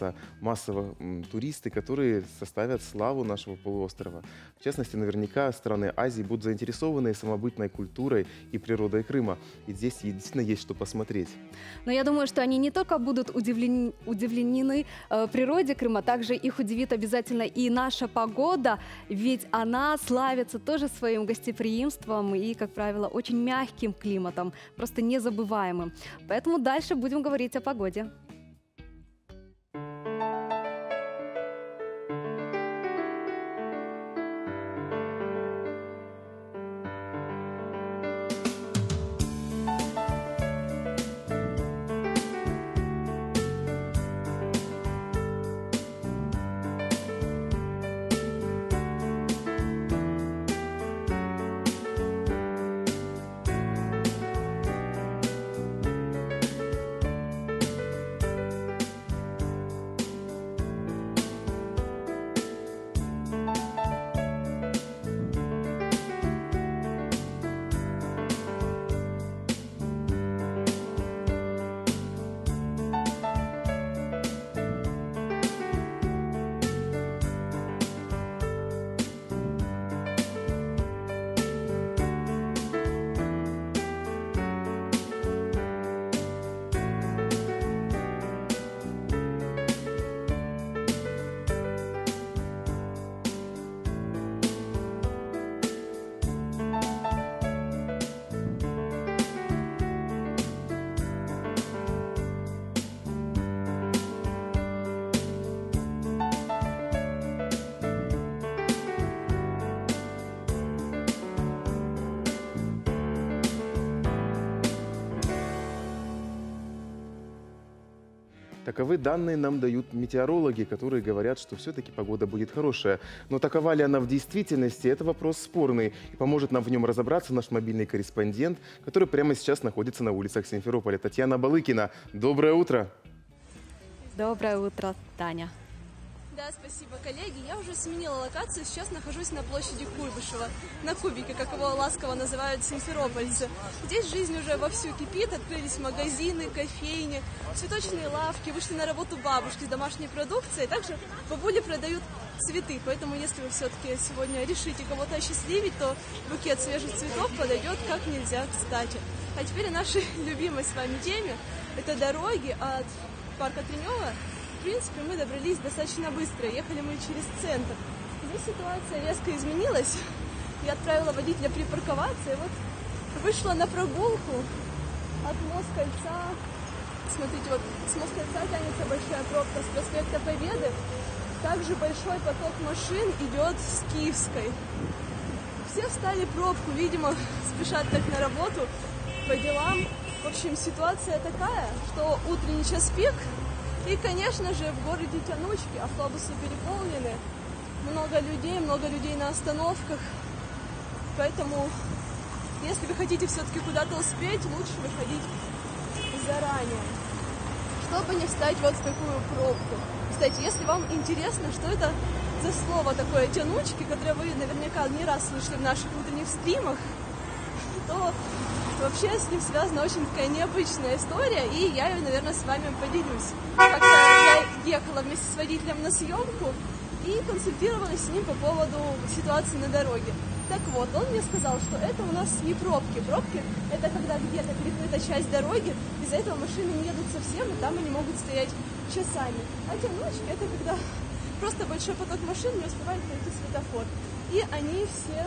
массово туристы, которые составят славу нашего полуострова. В частности, наверняка страны Азии будут заинтересованы самобытной культурой и природой Крыма. И здесь действительно есть что посмотреть. Но я думаю, что они не только будут удивлены природе Крыма, также их удивит обязательно и наша погода, ведь она славится тоже своим гостеприимством и, как правило, очень мягким климатом, просто незабываемым. Поэтому дальше будем говорить о погоде. Таковы данные нам дают метеорологи, которые говорят, что все-таки погода будет хорошая. Но такова ли она в действительности, это вопрос спорный. И поможет нам в нем разобраться наш мобильный корреспондент, который прямо сейчас находится на улицах Симферополя. Татьяна Балыкина. Доброе утро. Доброе утро, Таня. Да, спасибо, коллеги. Я уже сменила локацию, сейчас нахожусь на площади Куйбышева, на Кубике, как его ласково называют симферопольцы. Здесь жизнь уже вовсю кипит, открылись магазины, кофейни, цветочные лавки, вышли на работу бабушки с домашней продукцией, также бабули продают цветы, поэтому если вы все-таки сегодня решите кого-то осчастливить, то букет свежих цветов подойдет как нельзя кстати. А теперь о нашей любимой с вами теме, это дороги от парка Тренева. В принципе, мы добрались достаточно быстро, ехали мы через центр. Здесь ситуация резко изменилась. Я отправила водителя припарковаться, и вот вышла на прогулку от Москальца. Смотрите, вот с Москальца тянется большая пробка, с проспекта Победы. Также большой поток машин идет с Киевской. Все встали в пробку, видимо, спешат как на работу, по делам. В общем, ситуация такая, что утренний час пик. И, конечно же, в городе тянучки, автобусы переполнены, много людей на остановках. Поэтому, если вы хотите все-таки куда-то успеть, лучше выходить заранее, чтобы не встать вот в такую пробку. Кстати, если вам интересно, что это за слово такое «тянучки», которое вы наверняка не раз слышали в наших утренних стримах, то вообще с ним связана очень такая необычная история, и я ее, наверное, с вами поделюсь. Как-то я ехала вместе с водителем на съемку и консультировалась с ним по поводу ситуации на дороге. Так вот, он мне сказал, что это у нас не пробки. Пробки – это когда где-то перекрыта часть дороги, из-за этого машины не едут совсем, и там они могут стоять часами. А тянучки – это когда просто большой поток машин не успевает пройти светофор. И они все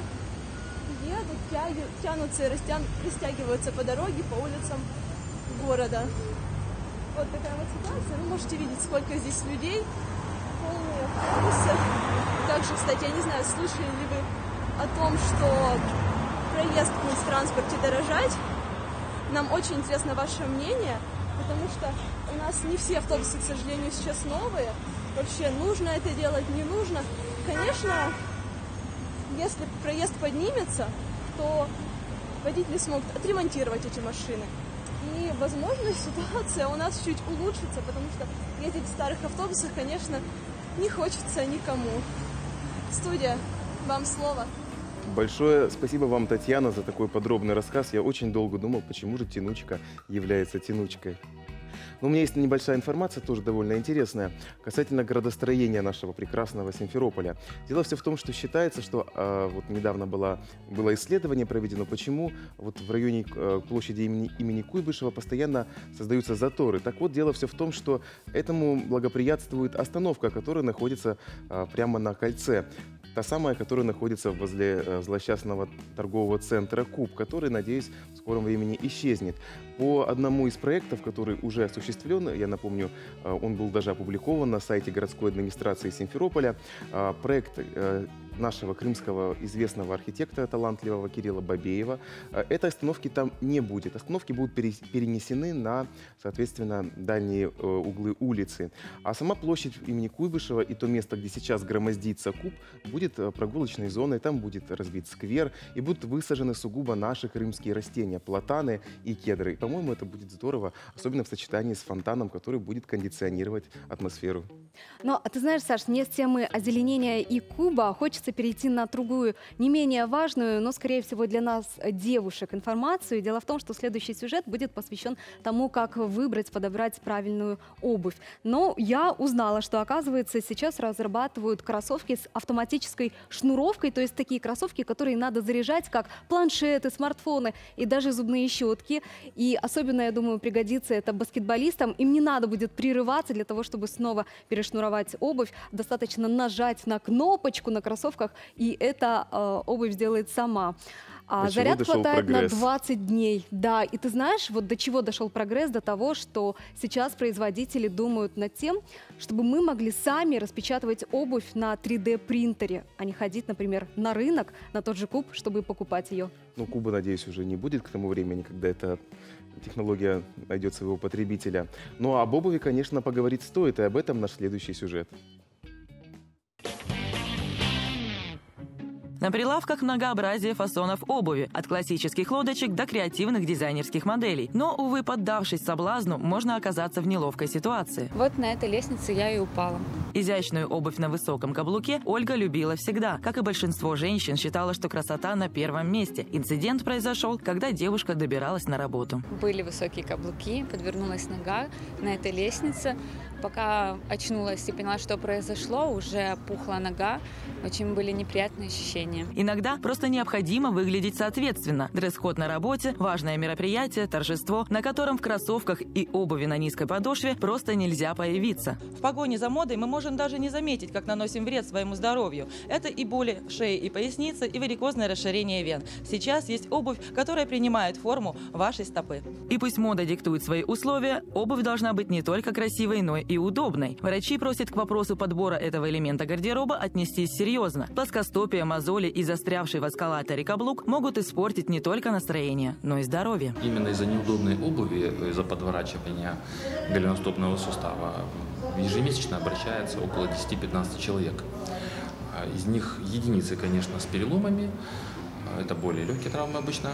едут, тянутся и растягиваются по дороге, по улицам города. Вот такая вот ситуация. Вы можете видеть, сколько здесь людей, полные автобусы. Также, кстати, я не знаю, слышали ли вы о том, что проезд будет в транспорте дорожать. Нам очень интересно ваше мнение, потому что у нас не все автобусы, к сожалению, сейчас новые. Вообще, нужно это делать, не нужно. Конечно, если проезд поднимется, то водители смогут отремонтировать эти машины. И, возможно, ситуация у нас чуть улучшится, потому что ездить в старых автобусах, конечно, не хочется никому. Студия, вам слово. Большое спасибо вам, Татьяна, за такой подробный рассказ. Я очень долго думал, почему же тянучка является тянучкой. Но у меня есть небольшая информация, тоже довольно интересная, касательно градостроения нашего прекрасного Симферополя. Дело все в том, что считается, что вот недавно было исследование проведено, почему вот в районе площади имени Куйбышева постоянно создаются заторы. Так вот, дело все в том, что этому благоприятствует остановка, которая находится прямо на кольце. Та самая, которая находится возле злосчастного торгового центра «Куб», который, надеюсь, в скором времени исчезнет. По одному из проектов, который уже осуществлен, я напомню, он был даже опубликован на сайте городской администрации Симферополя, проект нашего крымского известного архитектора талантливого Кирилла Бабеева. Этой остановки там не будет. Остановки будут перенесены на, соответственно, дальние углы улицы. А сама площадь имени Куйбышева и то место, где сейчас громоздится Куб, будет прогулочной зоной. Там будет разбит сквер и будут высажены сугубо наши крымские растения, платаны и кедры. И, по-моему, это будет здорово, особенно в сочетании с фонтаном, который будет кондиционировать атмосферу. Но ты знаешь, Саш, мне с темы озеленения и Куба хочется перейти на другую, не менее важную, но, скорее всего, для нас, девушек, информацию. Дело в том, что следующий сюжет будет посвящен тому, как выбрать, подобрать правильную обувь. Но я узнала, что, оказывается, сейчас разрабатывают кроссовки с автоматической шнуровкой, то есть такие кроссовки, которые надо заряжать, как планшеты, смартфоны и даже зубные щетки. И особенно, я думаю, пригодится это баскетболистам. Им не надо будет прерываться для того, чтобы снова перешнуровать обувь. Достаточно нажать на кнопочку на кроссовках, и эта обувь сделает сама. А заряд хватает на 20 дней. Да, и ты знаешь, вот до чего дошел прогресс? До того, что сейчас производители думают над тем, чтобы мы могли сами распечатывать обувь на 3D-принтере, а не ходить, например, на рынок, на тот же Куб, чтобы покупать ее. Ну, Куба, надеюсь, уже не будет к тому времени, когда эта технология найдет своего потребителя. Но об обуви, конечно, поговорить стоит, и об этом наш следующий сюжет. На прилавках многообразие фасонов обуви, от классических лодочек до креативных дизайнерских моделей. Но, увы, поддавшись соблазну, можно оказаться в неловкой ситуации. Вот на этой лестнице я и упала. Изящную обувь на высоком каблуке Ольга любила всегда. Как и большинство женщин, считала, что красота на первом месте. Инцидент произошел, когда девушка добиралась на работу. Были высокие каблуки, подвернулась нога на этой лестнице. Пока очнулась и поняла, что произошло, уже опухла нога. Очень были неприятные ощущения. Иногда просто необходимо выглядеть соответственно. Дресс-код на работе, важное мероприятие, торжество, на котором в кроссовках и обуви на низкой подошве просто нельзя появиться. В погоне за модой мы можем даже не заметить, как наносим вред своему здоровью. Это и боли шеи и поясницы, и варикозное расширение вен. Сейчас есть обувь, которая принимает форму вашей стопы. И пусть мода диктует свои условия, обувь должна быть не только красивой, но и удобной. Врачи просят к вопросу подбора этого элемента гардероба отнестись серьезно. Плоскостопие, мозоли и застрявший в эскалаторе каблук могут испортить не только настроение, но и здоровье. Именно из-за неудобной обуви, из-за подворачивания голеностопного сустава ежемесячно обращается около 10-15 человек. Из них единицы, конечно, с переломами, это более легкие травмы обычно.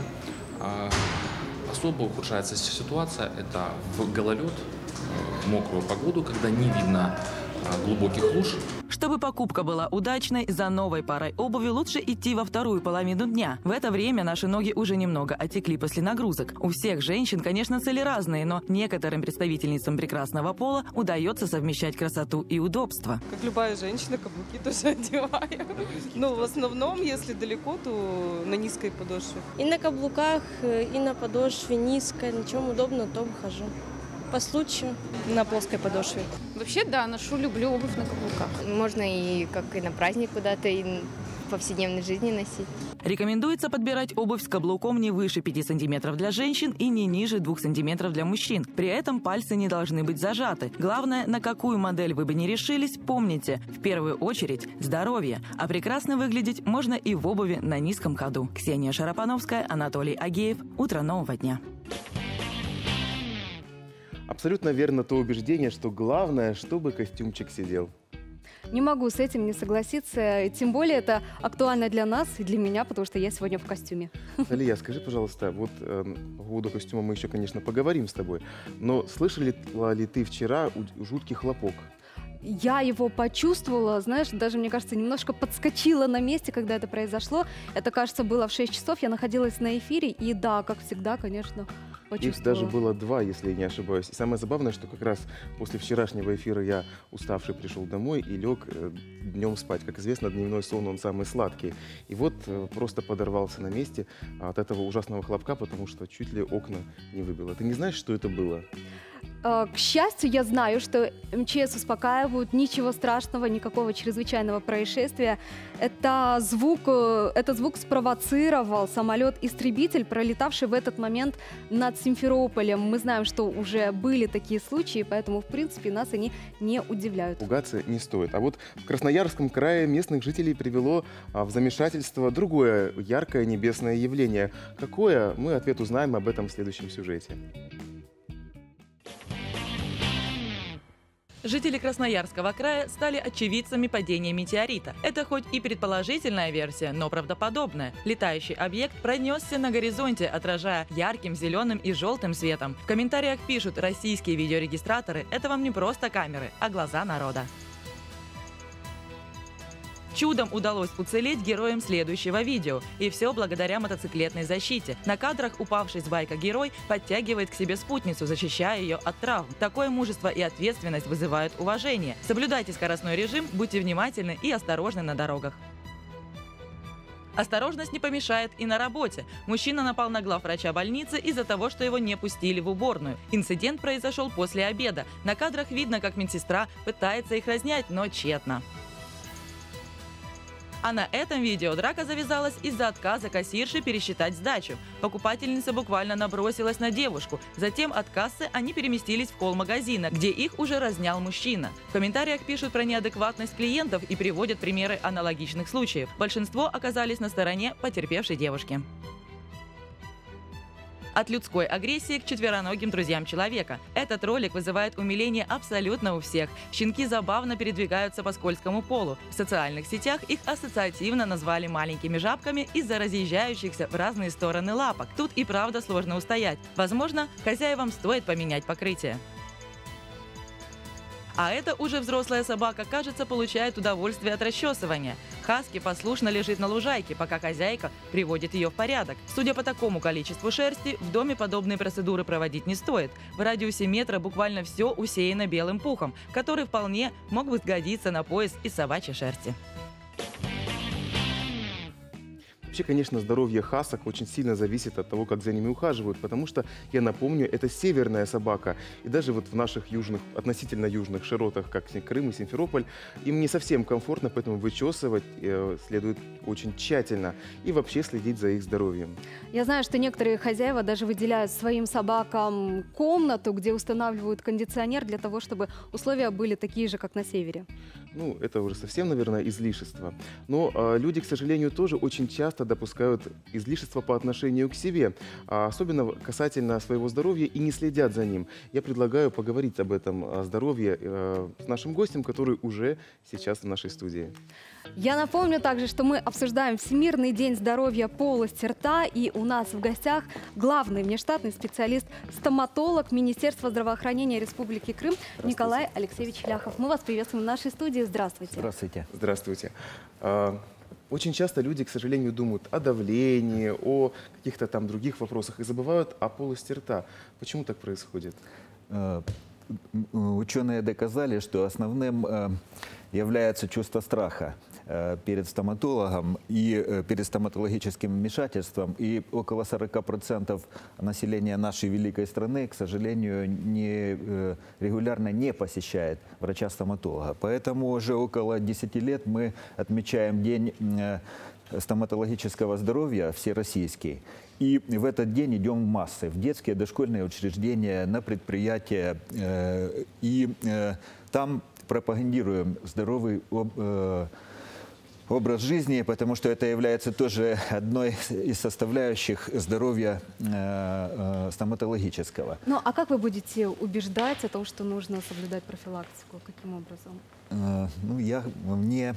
Особо ухудшается ситуация, это в гололед, в мокрую погоду, когда не видно глубоких луж. Чтобы покупка была удачной, за новой парой обуви лучше идти во вторую половину дня. В это время наши ноги уже немного отекли после нагрузок. У всех женщин, конечно, цели разные, но некоторым представительницам прекрасного пола удается совмещать красоту и удобство. Как любая женщина, каблуки тоже одеваю. Но в основном, если далеко, то на низкой подошве. И на каблуках, и на подошве низкой. На чем удобно, то хожу. По случаю. На плоской подошве. Вообще, да, люблю обувь на каблуках. Можно и как и на праздник куда-то, и в повседневной жизни носить. Рекомендуется подбирать обувь с каблуком не выше 5 см для женщин и не ниже 2 см для мужчин. При этом пальцы не должны быть зажаты. Главное, на какую модель вы бы ни решились, помните, в первую очередь здоровье. А прекрасно выглядеть можно и в обуви на низком ходу. Ксения Шарапановская, Анатолий Агеев. Утро нового дня. Абсолютно верно то убеждение, что главное, чтобы костюмчик сидел. Не могу с этим не согласиться. Тем более это актуально для нас и для меня, потому что я сегодня в костюме. Алия, скажи, пожалуйста, вот по поводу костюма мы еще, конечно, поговорим с тобой, но слышали ли ты вчера жуткий хлопок? Я его почувствовала, знаешь, даже, мне кажется, немножко подскочила на месте, когда это произошло. Это, кажется, было в 6 часов, я находилась на эфире, и да, как всегда, конечно, почувствовала. Их даже было 2, если я не ошибаюсь. И самое забавное, что как раз после вчерашнего эфира я уставший пришел домой и лег днем спать. Как известно, дневной сон, он самый сладкий. И вот просто подорвался на месте от этого ужасного хлопка, потому что чуть ли окна не выбило. Ты не знаешь, что это было? К счастью, я знаю, что МЧС успокаивают, ничего страшного, никакого чрезвычайного происшествия. Этот звук спровоцировал самолет-истребитель, пролетавший в этот момент над Симферополем. Мы знаем, что уже были такие случаи, поэтому, в принципе, нас они не удивляют. Пугаться не стоит. А вот в Красноярском крае местных жителей привело в замешательство другое яркое небесное явление. Какое? Мы ответ узнаем об этом в следующем сюжете. Жители Красноярского края стали очевидцами падения метеорита. Это хоть и предположительная версия, но правдоподобная. Летающий объект пронесся на горизонте, отражая ярким зеленым и желтым светом. В комментариях пишут: российские видеорегистраторы – это вам не просто камеры, а глаза народа. Чудом удалось уцелеть героям следующего видео. И все благодаря мотоциклетной защите. На кадрах упавший с байка герой подтягивает к себе спутницу, защищая ее от травм. Такое мужество и ответственность вызывают уважение. Соблюдайте скоростной режим, будьте внимательны и осторожны на дорогах. Осторожность не помешает и на работе. Мужчина напал на главврача больницы из-за того, что его не пустили в уборную. Инцидент произошел после обеда. На кадрах видно, как медсестра пытается их разнять, но тщетно. А на этом видео драка завязалась из-за отказа кассирши пересчитать сдачу. Покупательница буквально набросилась на девушку. Затем от кассы они переместились в холл магазина, где их уже разнял мужчина. В комментариях пишут про неадекватность клиентов и приводят примеры аналогичных случаев. Большинство оказались на стороне потерпевшей девушки. От людской агрессии к четвероногим друзьям человека. Этот ролик вызывает умиление абсолютно у всех. Щенки забавно передвигаются по скользкому полу. В социальных сетях их ассоциативно назвали маленькими жабками из-за разъезжающихся в разные стороны лапок. Тут и правда сложно устоять. Возможно, хозяевам стоит поменять покрытие. А это уже взрослая собака, кажется, получает удовольствие от расчесывания. Хаски послушно лежит на лужайке, пока хозяйка приводит ее в порядок. Судя по такому количеству шерсти, в доме подобные процедуры проводить не стоит. В радиусе метра буквально все усеяно белым пухом, который вполне мог бы сгодиться на пояс из собачьей шерсти. Вообще, конечно, здоровье хасок очень сильно зависит от того, как за ними ухаживают, потому что, я напомню, это северная собака. И даже вот в наших южных, относительно южных широтах, как Крым и Симферополь, им не совсем комфортно, поэтому вычесывать следует очень тщательно и вообще следить за их здоровьем. Я знаю, что некоторые хозяева даже выделяют своим собакам комнату, где устанавливают кондиционер для того, чтобы условия были такие же, как на севере. Ну, это уже совсем, наверное, излишество. Но люди, к сожалению, тоже очень часто допускают излишества по отношению к себе, особенно касательно своего здоровья, и не следят за ним. Я предлагаю поговорить об этом, о здоровье, с нашим гостем, который уже сейчас в нашей студии. Я напомню также, что мы обсуждаем Всемирный день здоровья полости рта, и у нас в гостях главный внештатный специалист, стоматолог Министерства здравоохранения Республики Крым Николай Алексеевич Ляхов. Мы вас приветствуем в нашей студии. Здравствуйте. Здравствуйте. Здравствуйте. Очень часто люди, к сожалению, думают о давлении, о каких-то там других вопросах и забывают о полости рта. Почему так происходит? Ученые доказали, что основным является чувство страха перед стоматологом и перед стоматологическим вмешательством. И около 40% населения нашей великой страны, к сожалению, регулярно не посещает врача-стоматолога. Поэтому уже около 10 лет мы отмечаем День стоматологического здоровья всероссийский. И в этот день идем в массы, в детские, дошкольные учреждения, на предприятия. И там пропагандируем здоровый образ жизни, потому что это является тоже одной из составляющих здоровья стоматологического. Ну, а как вы будете убеждать о том, что нужно соблюдать профилактику? Каким образом? Мне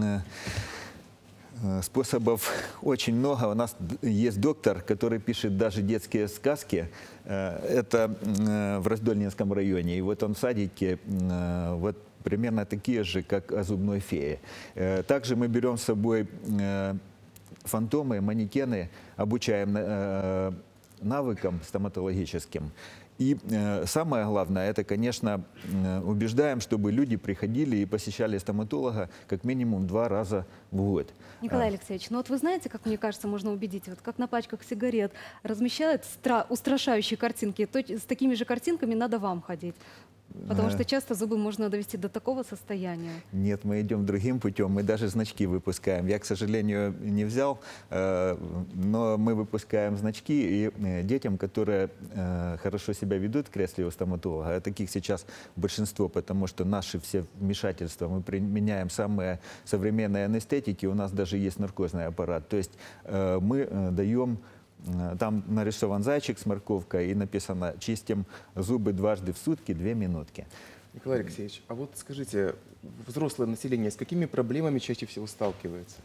способов очень много. У нас есть доктор, который пишет даже детские сказки. Это в Раздольнинском районе. И вот он в садике вот примерно такие же, как о зубной фее. Также мы берем с собой фантомы, манекены, обучаем навыкам стоматологическим. И самое главное, это, конечно, убеждаем, чтобы люди приходили и посещали стоматолога как минимум 2 раза в год. Николай Алексеевич, ну вот вы знаете, как, мне кажется, можно убедить, вот как на пачках сигарет размещают устрашающие картинки, то с такими же картинками надо вам ходить. Потому что часто зубы можно довести до такого состояния. Нет, мы идем другим путем. Мы даже значки выпускаем. Я, к сожалению, не взял, но мы выпускаем значки и детям, которые хорошо себя ведут в кресле у стоматолога, а таких сейчас большинство, потому что наши все вмешательства, мы применяем самые современные анестетики, у нас даже есть наркозный аппарат. То есть мы даем... Там нарисован зайчик с морковкой и написано «чистим зубы дважды в сутки 2 минутки». Николай Алексеевич, а вот скажите, взрослое население с какими проблемами чаще всего сталкивается?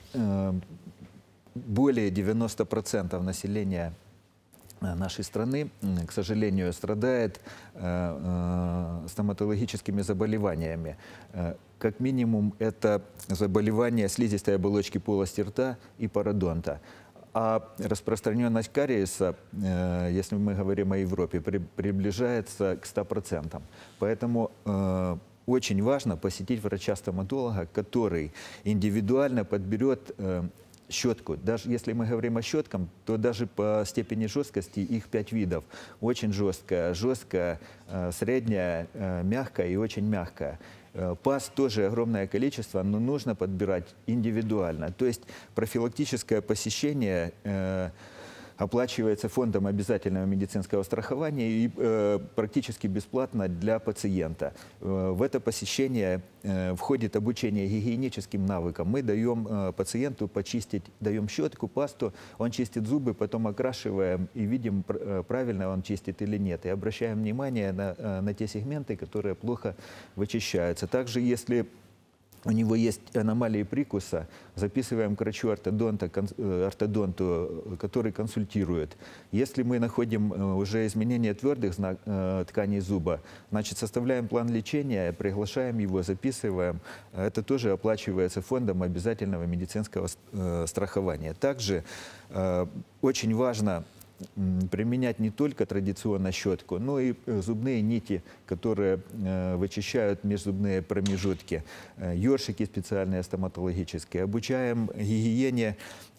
Более 90% населения нашей страны, к сожалению, страдает стоматологическими заболеваниями. Как минимум, это заболевания слизистой оболочки полости рта и пародонта. А распространенность кариеса, если мы говорим о Европе, приближается к 100%. Поэтому очень важно посетить врача-стоматолога, который индивидуально подберет щетку. Даже если мы говорим о щетках, то даже по степени жесткости их 5 видов. Очень жесткая, средняя, мягкая и очень мягкая. Паст тоже огромное количество, но нужно подбирать индивидуально. То есть профилактическое посещение оплачивается фондом обязательного медицинского страхования и практически бесплатно для пациента. В это посещение входит обучение гигиеническим навыкам. Мы даем пациенту почистить, даем щетку, пасту, он чистит зубы, потом окрашиваем и видим, правильно он чистит или нет. И обращаем внимание на те сегменты, которые плохо вычищаются. Также, если у него есть аномалии прикуса, записываем к врачу-ортодонту, который консультирует. Если мы находим уже изменения твердых тканей зуба, значит, составляем план лечения, приглашаем его, записываем. Это тоже оплачивается фондом обязательного медицинского страхования. Также очень важно применять не только традиционно щетку, но и зубные нити, которые вычищают межзубные промежутки, ёршики специальные стоматологические. Обучаем гигиене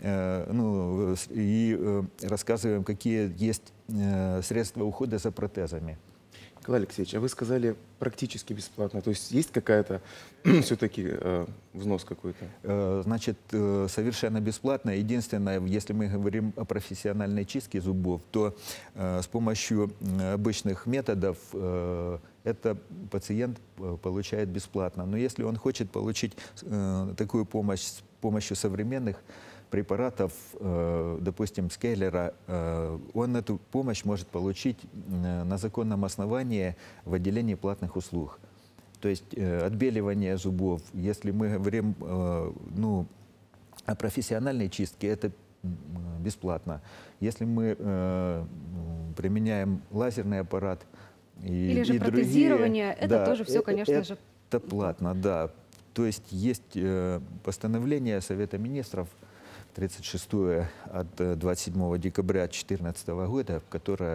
и рассказываем, какие есть средства ухода за протезами. Николай Алексеевич, а вы сказали практически бесплатно. То есть есть какая-то все-таки взнос какой-то? Значит, совершенно бесплатно. Единственное, если мы говорим о профессиональной чистке зубов, то с помощью обычных методов это пациент получает бесплатно. Но если он хочет получить такую помощь с помощью современных препаратов, допустим, Скейлера, он эту помощь может получить на законном основании в отделении платных услуг. То есть отбеливание зубов. Если мы говорим о профессиональной чистке, это бесплатно. Если мы применяем лазерный аппарат или же протезирование, это тоже все, конечно же, это платно, да. То есть есть постановление Совета министров 36-е от 27 декабря 2014 года, которое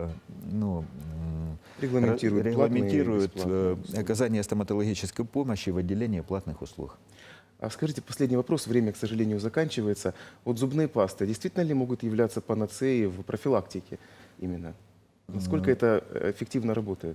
регламентирует оказание стоматологической помощи в отделении платных услуг. А скажите, последний вопрос, время, к сожалению, заканчивается. Вот зубные пасты действительно ли могут являться панацеей в профилактике именно? Насколько это эффективно работает?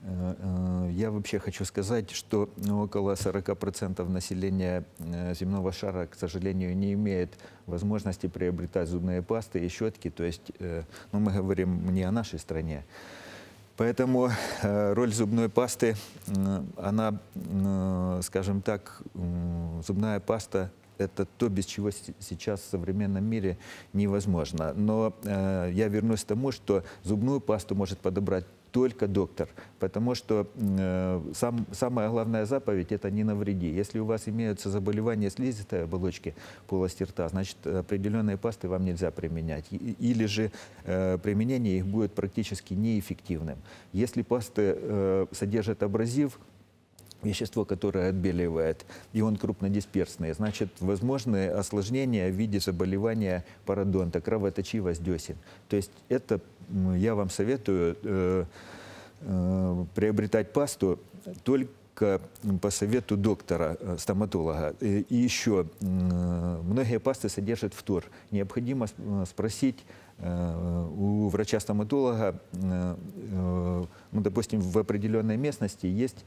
Я вообще хочу сказать, что около 40% населения земного шара, к сожалению, не имеет возможности приобретать зубные пасты и щетки. То есть мы говорим не о нашей стране. Поэтому роль зубной пасты, она, скажем так, зубная паста – это то, без чего сейчас в современном мире невозможно. Но я вернусь к тому, что зубную пасту может подобрать только доктор, потому что самая главная заповедь – это не навреди. Если у вас имеются заболевания слизистой оболочки полости рта, значит, определенные пасты вам нельзя применять. Или же применение их будет практически неэффективным. Если пасты содержат абразив, вещество, которое отбеливает, и он крупнодисперсный, значит, возможны осложнения в виде заболевания пародонта, кровоточивость десен. То есть это я вам советую приобретать пасту только по совету доктора, стоматолога. И еще, многие пасты содержат фтор. Необходимо спросить у врача-стоматолога, допустим, в определенной местности есть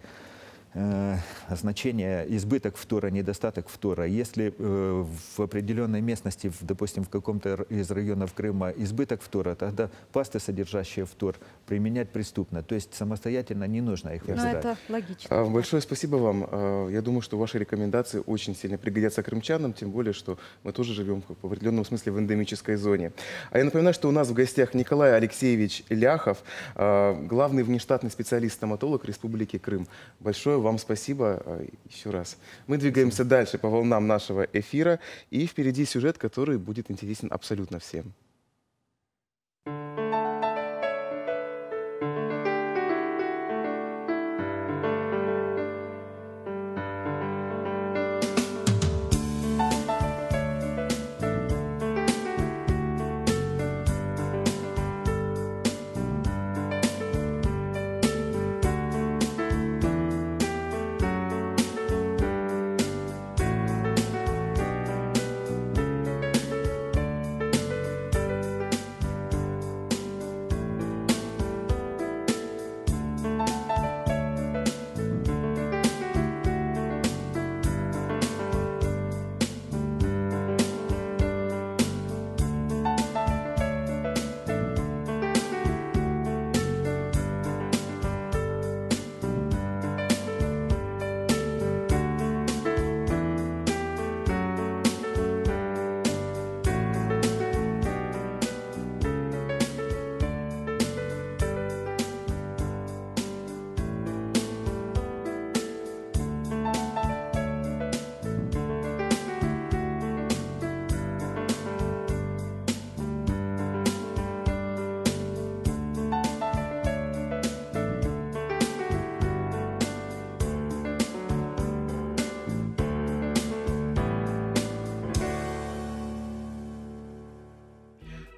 значение избыток фтора, недостаток фтора. Если в определенной местности, допустим, в каком-то из районов Крыма избыток фтора, тогда пасты, содержащие фтор, применять преступно. То есть самостоятельно не нужно их выбирать. Но это логично. Большое спасибо вам. Я думаю, что ваши рекомендации очень сильно пригодятся крымчанам, тем более, что мы тоже живем в определенном смысле в эндемической зоне. А я напоминаю, что у нас в гостях Николай Алексеевич Ляхов, главный внештатный специалист-стоматолог Республики Крым. Большое вам спасибо еще раз. Мы двигаемся дальше по волнам нашего эфира, и впереди сюжет, который будет интересен абсолютно всем.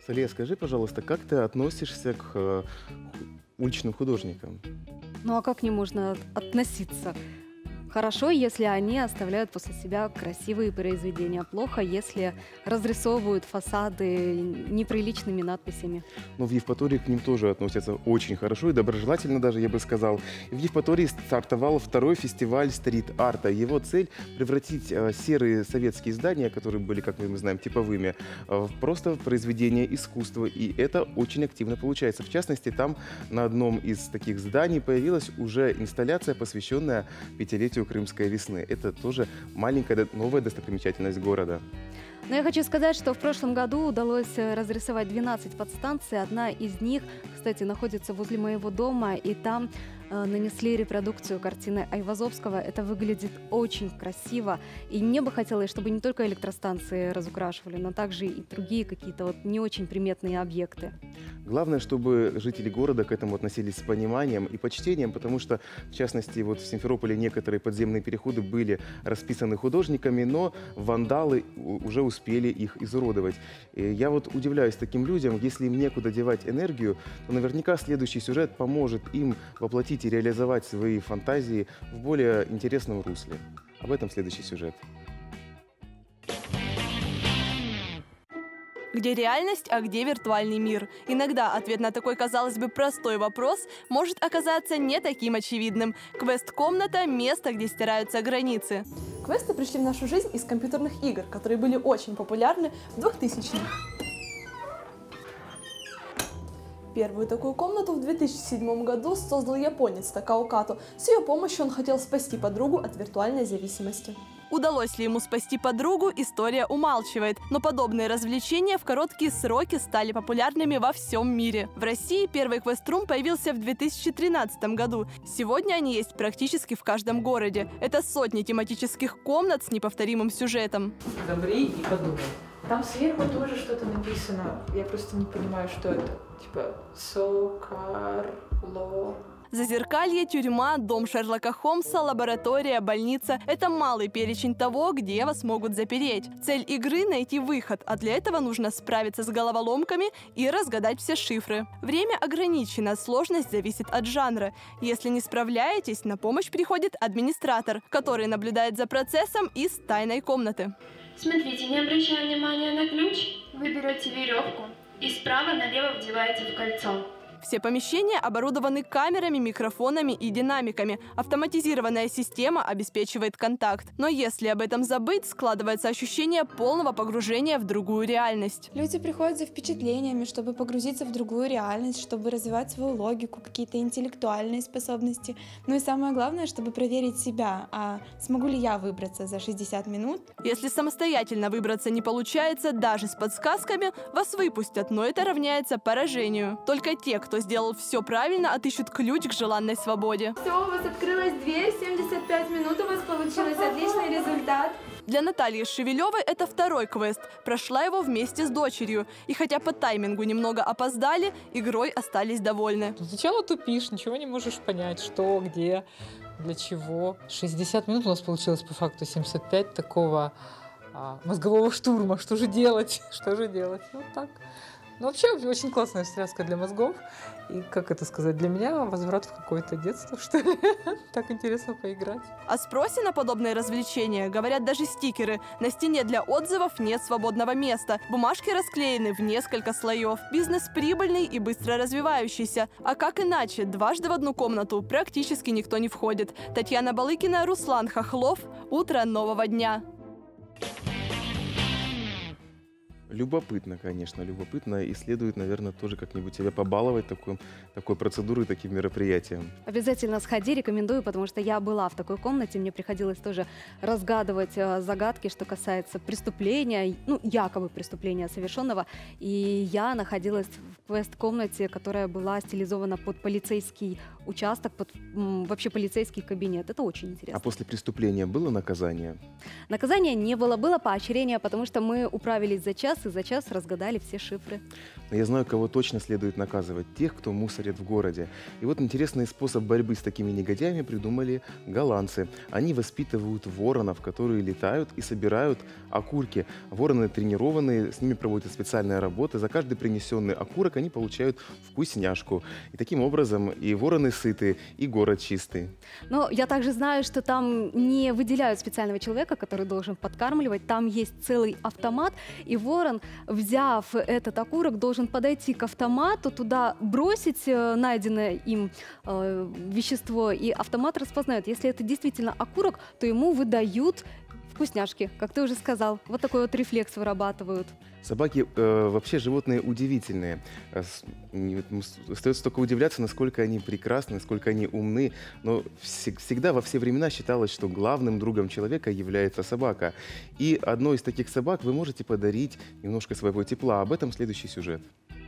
Салия, скажи, пожалуйста, как ты относишься к уличным художникам? Ну а как к ним можно относиться? Хорошо, если они оставляют после себя красивые произведения. Плохо, если разрисовывают фасады неприличными надписями. Но в Евпатории к ним тоже относятся очень хорошо и доброжелательно даже, я бы сказал. В Евпатории стартовал второй фестиваль стрит-арта. Его цель – превратить серые советские здания, которые были, как мы знаем, типовыми, в просто произведение искусства. И это очень активно получается. В частности, там на одном из таких зданий появилась уже инсталляция, посвященная 5-летию Крымской весны. Это тоже маленькая новая достопримечательность города. Но я хочу сказать, что в прошлом году удалось разрисовать 12 подстанций. Одна из них, кстати, находится возле моего дома, и там нанесли репродукцию картины Айвазовского. Это выглядит очень красиво. И мне бы хотелось, чтобы не только электростанции разукрашивали, но также и другие какие-то вот не очень приметные объекты. Главное, чтобы жители города к этому относились с пониманием и почтением, потому что, в частности, вот в Симферополе некоторые подземные переходы были расписаны художниками, но вандалы уже успели их изуродовать. И я вот удивляюсь таким людям, если им некуда девать энергию, то наверняка следующий сюжет поможет им воплотить и реализовать свои фантазии в более интересном русле. Об этом следующий сюжет. Где реальность, а где виртуальный мир? Иногда ответ на такой, казалось бы, простой вопрос может оказаться не таким очевидным. Квест-комната – место, где стираются границы. Квесты пришли в нашу жизнь из компьютерных игр, которые были очень популярны в 2000-х. Первую такую комнату в 2007 году создал японец Такао Като. С ее помощью он хотел спасти подругу от виртуальной зависимости. Удалось ли ему спасти подругу, история умалчивает. Но подобные развлечения в короткие сроки стали популярными во всем мире. В России первый квест-рум появился в 2013 году. Сегодня они есть практически в каждом городе. Это сотни тематических комнат с неповторимым сюжетом. Замри и подумай. Там сверху тоже что-то написано. Я просто не понимаю, что это. Типа Сокарло. Зазеркалье, тюрьма, дом Шерлока Холмса, лаборатория, больница – это малый перечень того, где вас могут запереть. Цель игры – найти выход, а для этого нужно справиться с головоломками и разгадать все шифры. Время ограничено, сложность зависит от жанра. Если не справляетесь, на помощь приходит администратор, который наблюдает за процессом из тайной комнаты. Смотрите, не обращая внимания на ключ, вы берете веревку и справа налево вдеваете в кольцо. Все помещения оборудованы камерами, микрофонами и динамиками. Автоматизированная система обеспечивает контакт. Но если об этом забыть, складывается ощущение полного погружения в другую реальность. Люди приходят за впечатлениями, чтобы погрузиться в другую реальность, чтобы развивать свою логику, какие-то интеллектуальные способности. Ну и самое главное, чтобы проверить себя, а смогу ли я выбраться за 60 минут? Если самостоятельно выбраться не получается, даже с подсказками, вас выпустят, но это равняется поражению. Только те, кто сделал все правильно, отыщут ключ к желанной свободе. Все, у вас открылась дверь, 75 минут, у вас получилось отличный результат. Для Натальи Шевелевой это второй квест. Прошла его вместе с дочерью. И хотя по таймингу немного опоздали, игрой остались довольны. Сначала тупишь, ничего не можешь понять, что, где, для чего. 60 минут у нас получилось по факту 75 такого мозгового штурма. Что же делать? Что же делать? Вот так. Ну, вообще, очень классная встряска для мозгов. И, как это сказать, для меня возврат в какое-то детство, что ли. Так интересно поиграть. О спросе на подобные развлечения говорят даже стикеры. На стене для отзывов нет свободного места. Бумажки расклеены в несколько слоев. Бизнес прибыльный и быстро развивающийся. А как иначе? Дважды в одну комнату практически никто не входит. Татьяна Балыкина, Руслан Хохлов. Утро нового дня. Любопытно, конечно, любопытно. И следует, наверное, тоже как-нибудь себя побаловать такой процедурой, таким мероприятием. Обязательно сходи, рекомендую, потому что я была в такой комнате, мне приходилось тоже разгадывать загадки, что касается преступления, ну, якобы преступления совершенного. И я находилась в квест-комнате, которая была стилизована под полицейский участок, под вообще полицейский кабинет. Это очень интересно. А после преступления было наказание? Наказания не было, было поощрение, потому что мы управились за час и за час разгадали все шифры. Но я знаю, кого точно следует наказывать. Тех, кто мусорит в городе. И вот интересный способ борьбы с такими негодяями придумали голландцы. Они воспитывают воронов, которые летают и собирают окурки. Вороны тренированные, с ними проводят специальная работа. За каждый принесенный окурок они получают вкусняшку. И таким образом и вороны сыты, и город чистый. Но я также знаю, что там не выделяют специального человека, который должен подкармливать. Там есть целый автомат, и ворон, взяв этот окурок, должен подойти к автомату, туда бросить найденное им вещество, и автомат распознает. Если это действительно окурок, то ему выдают вкусняшки, как ты уже сказал. Вот такой вот рефлекс вырабатывают. Собаки вообще животные удивительные. Остается только удивляться, насколько они прекрасны, насколько они умны. Но всегда, во все времена считалось, что главным другом человека является собака. И одной из таких собак вы можете подарить немножко своего тепла. Об этом следующий сюжет.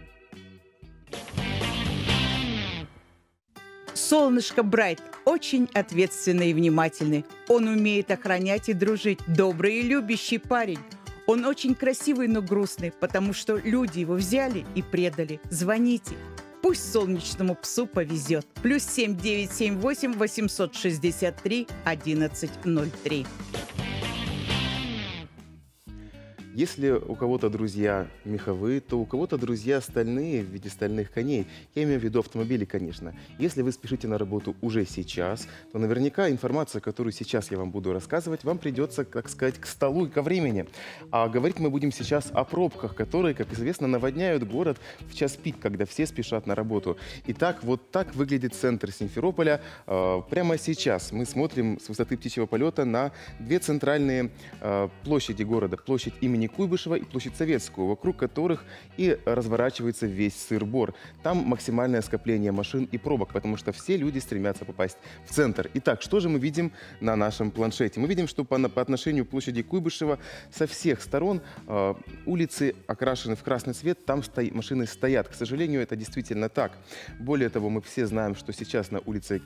Солнышко Брайт очень ответственный и внимательный. Он умеет охранять и дружить. Добрый и любящий парень. Он очень красивый, но грустный, потому что люди его взяли и предали. Звоните. Пусть солнечному псу повезет. +7 978 863 1103. Если у кого-то друзья меховые, то у кого-то друзья стальные в виде стальных коней. Я имею в виду автомобили, конечно. Если вы спешите на работу уже сейчас, то наверняка информация, которую сейчас я вам буду рассказывать, вам придется, как сказать, к столу и ко времени. А говорить мы будем сейчас о пробках, которые, как известно, наводняют город в час пик, когда все спешат на работу. Итак, вот так выглядит центр Симферополя. Прямо сейчас мы смотрим с высоты птичьего полета на две центральные площади города. Площадь имени Куйбышева и площадь Советскую, вокруг которых и разворачивается весь Сыр-Бор. Там максимальное скопление машин и пробок, потому что все люди стремятся попасть в центр. Итак, что же мы видим на нашем планшете? Мы видим, что по отношению к площади Куйбышева со всех сторон улицы окрашены в красный цвет, там машины стоят. К сожалению, это действительно так. Более того, мы все знаем, что сейчас на улице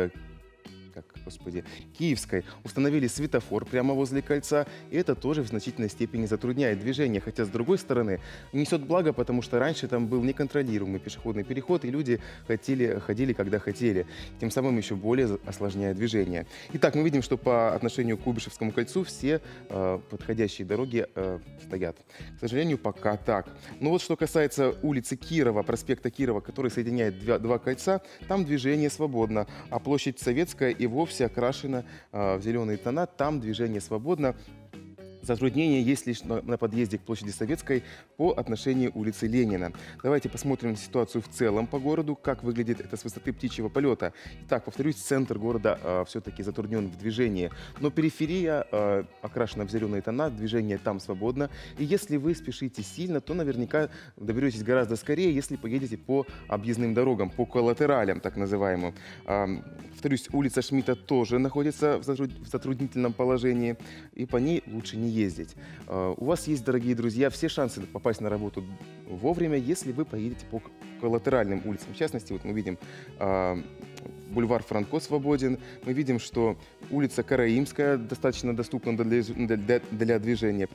Киевской установили светофор прямо возле кольца, и это тоже в значительной степени затрудняет движение. Хотя, с другой стороны, несет благо, потому что раньше там был неконтролируемый пешеходный переход, и люди ходили, когда хотели, тем самым еще более осложняя движение. Итак, мы видим, что по отношению к Куйбышевскому кольцу все подходящие дороги стоят. К сожалению, пока так. Но вот что касается улицы Кирова, проспекта Кирова, который соединяет два кольца, там движение свободно, а площадь Советская и вовсе окрашена в зеленые тона, там движение свободно. Затруднение есть лишь на подъезде к площади Советской по отношению улицы Ленина. Давайте посмотрим ситуацию в целом по городу, как выглядит это с высоты птичьего полета. Итак, повторюсь, центр города все-таки затруднен в движении, но периферия окрашена в зеленые тона, движение там свободно. И если вы спешите сильно, то наверняка доберетесь гораздо скорее, если поедете по объездным дорогам, по коллатералям, так называемым. Повторюсь, улица Шмидта тоже находится в затруднительном положении, и по ней лучше не ездить. У вас есть, дорогие друзья, все шансы попасть на работу вовремя, если вы поедете по коллатеральным улицам. В частности, вот мы видим бульвар Франко свободен, мы видим, что улица Караимская достаточно доступна для движения,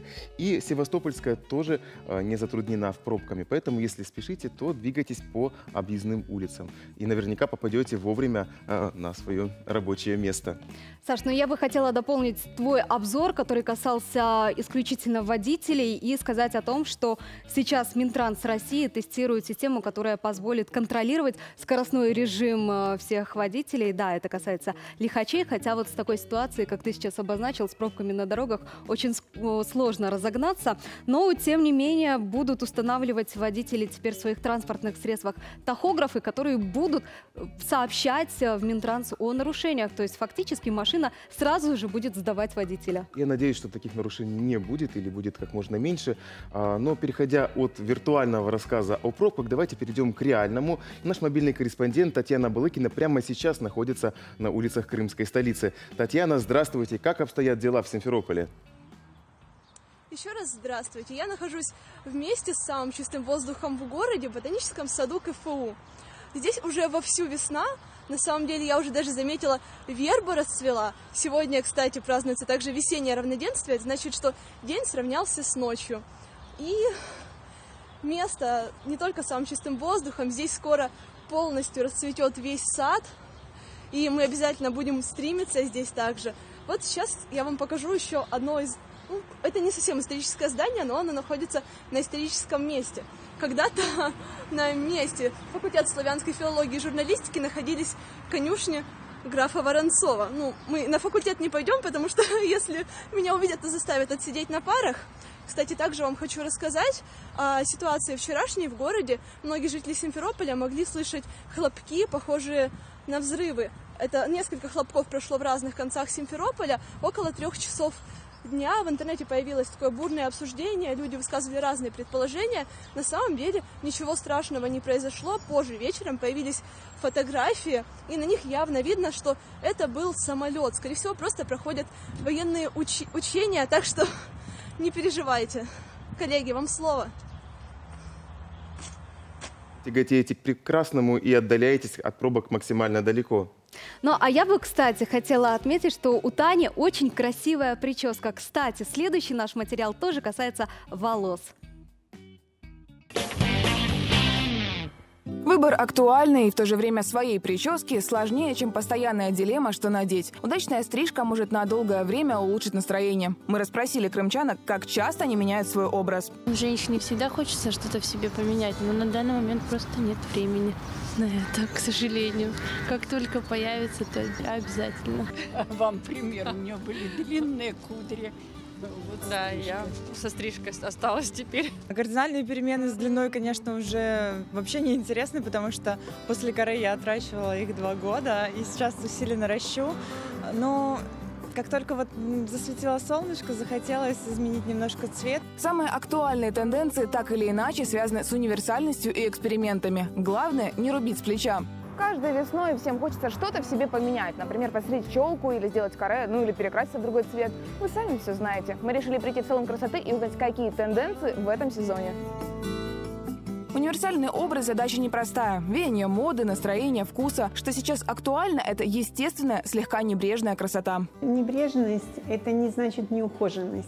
и Севастопольская тоже не затруднена пробками. Поэтому, если спешите, то двигайтесь по объездным улицам и наверняка попадете вовремя на свое рабочее место. Саш, ну я бы хотела дополнить твой обзор, который касался исключительно водителей, и сказать о том, что сейчас Минтранс России тестирует систему, которая позволит контролировать скоростной режим всех водителей. Да, это касается лихачей, хотя вот с такой ситуацией, как ты сейчас обозначил, с пробками на дорогах, очень сложно разогнаться. Но, тем не менее, будут устанавливать водители теперь в своих транспортных средствах тахографы, которые будут сообщать в Минтранс о нарушениях. То есть фактически машина сразу же будет сдавать водителя. Я надеюсь, что таких нарушений не будет или будет как можно меньше. Но переходя от виртуального рассказа о пробках, давайте перейдем к реальному. Наш мобильный корреспондент Татьяна Балыкина прямо сейчас находится на улицах крымской столицы. Татьяна, здравствуйте. Как обстоят дела в Симферополе? Еще раз здравствуйте. Я нахожусь вместе с самым чистым воздухом в городе, в ботаническом саду КФУ. Здесь уже вовсю весна. На самом деле я уже даже заметила, верба расцвела. Сегодня, кстати, празднуется также весеннее равноденствие. Это значит, что день сравнялся с ночью. И место не только самым чистым воздухом. Здесь скоро полностью расцветет весь сад. И мы обязательно будем стримиться здесь также. Вот сейчас я вам покажу еще одно из... Ну, это не совсем историческое здание, но оно находится на историческом месте. Когда-то на месте факультета славянской филологии и журналистики находились конюшни графа Воронцова. Ну, мы на факультет не пойдем, потому что если меня увидят, то заставят отсидеть на парах. Кстати, также вам хочу рассказать о ситуации вчерашней в городе. Многие жители Симферополя могли слышать хлопки, похожие на взрывы. Это несколько хлопков прошло в разных концах Симферополя. Около 3 часов дня в интернете появилось такое бурное обсуждение, люди высказывали разные предположения. На самом деле ничего страшного не произошло. Позже вечером появились фотографии, и на них явно видно, что это был самолет. Скорее всего, просто проходят военные учения, так что не переживайте. Коллеги, вам слово. Тяготеете к прекрасному и отдаляетесь от пробок максимально далеко. Ну, а я бы, кстати, хотела отметить, что у Тани очень красивая прическа. Кстати, следующий наш материал тоже касается волос. Выбор актуальной и в то же время своей прически сложнее, чем постоянная дилемма, что надеть. Удачная стрижка может на долгое время улучшить настроение. Мы расспросили крымчанок, как часто они меняют свой образ. Женщине всегда хочется что-то в себе поменять, но на данный момент просто нет времени на это, к сожалению. Как только появится, то обязательно. Вам пример, у нее были длинные кудри. Вот да, я со стрижкой осталась теперь. Кардинальные перемены с длиной, конечно, уже вообще не интересны, потому что после коры я отращивала их 2 года и сейчас усиленно ращу. Но как только вот засветило солнышко, захотелось изменить немножко цвет. Самые актуальные тенденции так или иначе связаны с универсальностью и экспериментами. Главное – не рубить с плеча. Каждой весной всем хочется что-то в себе поменять. Например, постричь челку или сделать каре, ну или перекраситься в другой цвет. Вы сами все знаете. Мы решили прийти в салон красоты и узнать, какие тенденции в этом сезоне. Универсальный образ – задача непростая. Веяние моды, настроения, вкуса. Что сейчас актуально – это естественная, слегка небрежная красота. Небрежность – это не значит неухоженность.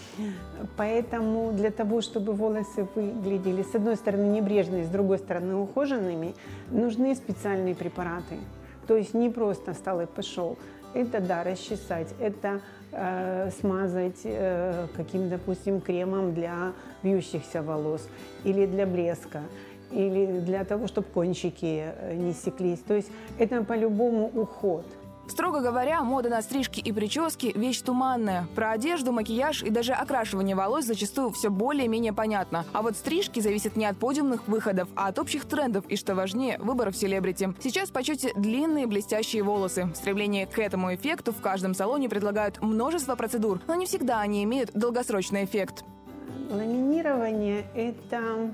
Поэтому для того, чтобы волосы выглядели, с одной стороны, небрежными, с другой стороны, ухоженными, нужны специальные препараты. То есть не просто встал и пошел. Это, да, расчесать, это смазать каким, допустим, кремом для вьющихся волос или для блеска, или для того, чтобы кончики не секлись. То есть это по-любому уход. Строго говоря, мода на стрижки и прически – вещь туманная. Про одежду, макияж и даже окрашивание волос зачастую все более-менее понятно. А вот стрижки зависят не от подиумных выходов, а от общих трендов и, что важнее, выборов селебрити. Сейчас в почете длинные блестящие волосы. В стремлении к этому эффекту в каждом салоне предлагают множество процедур, но не всегда они имеют долгосрочный эффект. Ламинирование – это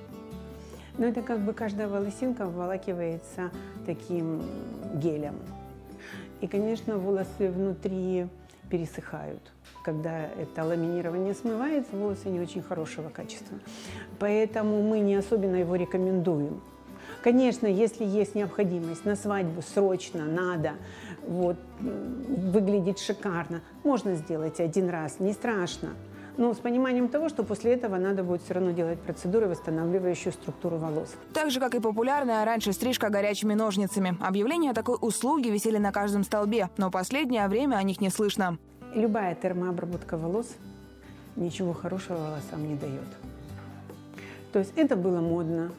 как бы каждая волосинка обволакивается таким гелем. И, конечно, волосы внутри пересыхают. Когда это ламинирование смывается, волосы не очень хорошего качества. Поэтому мы не особенно его рекомендуем. Конечно, если есть необходимость на свадьбу срочно, надо выглядеть шикарно, можно сделать 1 раз, не страшно. Но с пониманием того, что после этого надо будет все равно делать процедуры, восстанавливающую структуру волос. Так же, как и популярная раньше стрижка горячими ножницами. Объявления о такой услуге висели на каждом столбе, но в последнее время о них не слышно. Любая термообработка волос ничего хорошего волосам не дает. То есть это было модно.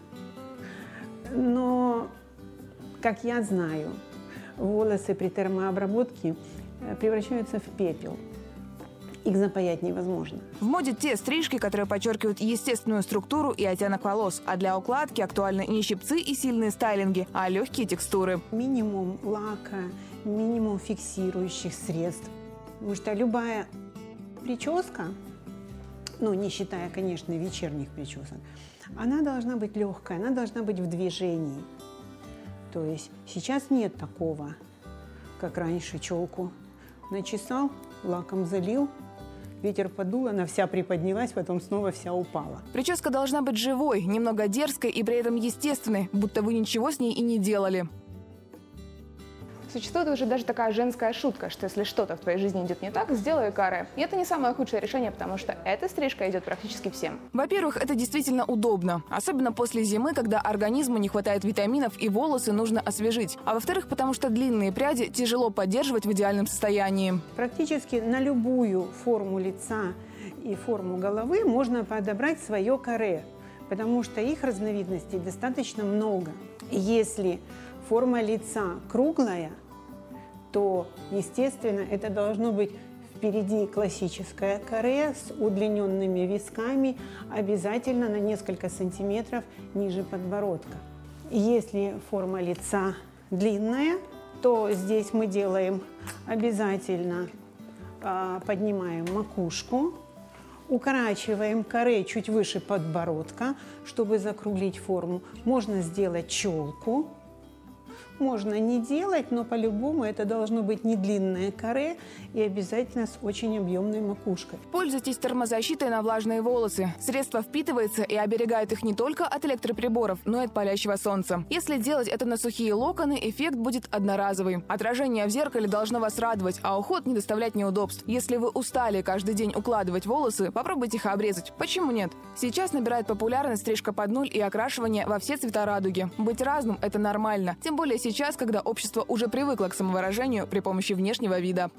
Но, как я знаю, волосы при термообработке превращаются в пепел. Их запаять невозможно. В моде те стрижки, которые подчеркивают естественную структуру и оттенок волос. А для укладки актуальны не щипцы и сильные стайлинги, а легкие текстуры. Минимум лака, минимум фиксирующих средств. Потому что любая прическа, не считая, конечно, вечерних причесок, она должна быть легкая, она должна быть в движении. То есть сейчас нет такого, как раньше, челку начесал, лаком залил, ветер подул, она вся приподнялась, потом снова вся упала. Прическа должна быть живой, немного дерзкой и при этом естественной, будто вы ничего с ней и не делали. Существует уже даже такая женская шутка, что если что-то в твоей жизни идет не так, сделай каре. И это не самое худшее решение, потому что эта стрижка идет практически всем. Во-первых, это действительно удобно, особенно после зимы, когда организму не хватает витаминов и волосы нужно освежить. А во-вторых, потому что длинные пряди тяжело поддерживать в идеальном состоянии. Практически на любую форму лица и форму головы можно подобрать свое каре, потому что их разновидностей достаточно много. Если форма лица круглая, то, естественно, это должно быть впереди классическое каре с удлиненными висками, обязательно на несколько сантиметров ниже подбородка. Если форма лица длинная, то здесь мы делаем обязательно, поднимаем макушку, укорачиваем каре чуть выше подбородка, чтобы закруглить форму. Можно сделать челку. Можно не делать, но по-любому это должно быть не длинное каре и обязательно с очень объемной макушкой. Пользуйтесь термозащитой на влажные волосы. Средство впитывается и оберегает их не только от электроприборов, но и от палящего солнца. Если делать это на сухие локоны, эффект будет одноразовый. Отражение в зеркале должно вас радовать, а уход не доставлять неудобств. Если вы устали каждый день укладывать волосы, попробуйте их обрезать. Почему нет? Сейчас набирает популярность стрижка под нуль и окрашивание во все цвета радуги. Быть разным – это нормально. Тем более сейчас, когда общество уже привыкло к самовыражению при помощи внешнего вида.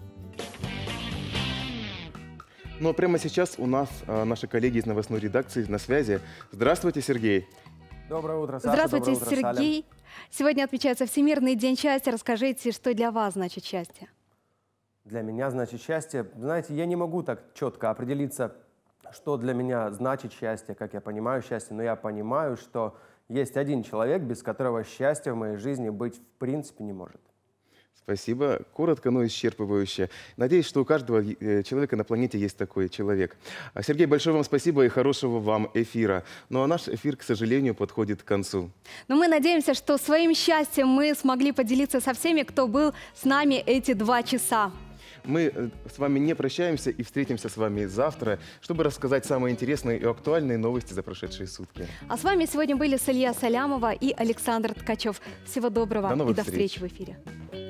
Ну а прямо сейчас у нас наши коллеги из новостной редакции на связи. Здравствуйте, Сергей. Доброе утро, Саша. Здравствуйте, Доброе утро, Сергей. Саля. Сегодня отмечается Всемирный день счастья. Расскажите, что для вас значит счастье? Для меня значит счастье. Знаете, я не могу так четко определиться, что для меня значит счастье, как я понимаю счастье, но я понимаю, что есть один человек, без которого счастья в моей жизни быть в принципе не может. Спасибо. Коротко, но исчерпывающе. Надеюсь, что у каждого человека на планете есть такой человек. Сергей, большое вам спасибо и хорошего вам эфира. Ну а наш эфир, к сожалению, подходит к концу. Но мы надеемся, что своим счастьем мы смогли поделиться со всеми, кто был с нами эти 2 часа. Мы с вами не прощаемся и встретимся с вами завтра, чтобы рассказать самые интересные и актуальные новости за прошедшие сутки. А с вами сегодня были Салия Салямова и Александр Ткачев. Всего доброго и до встречи в эфире.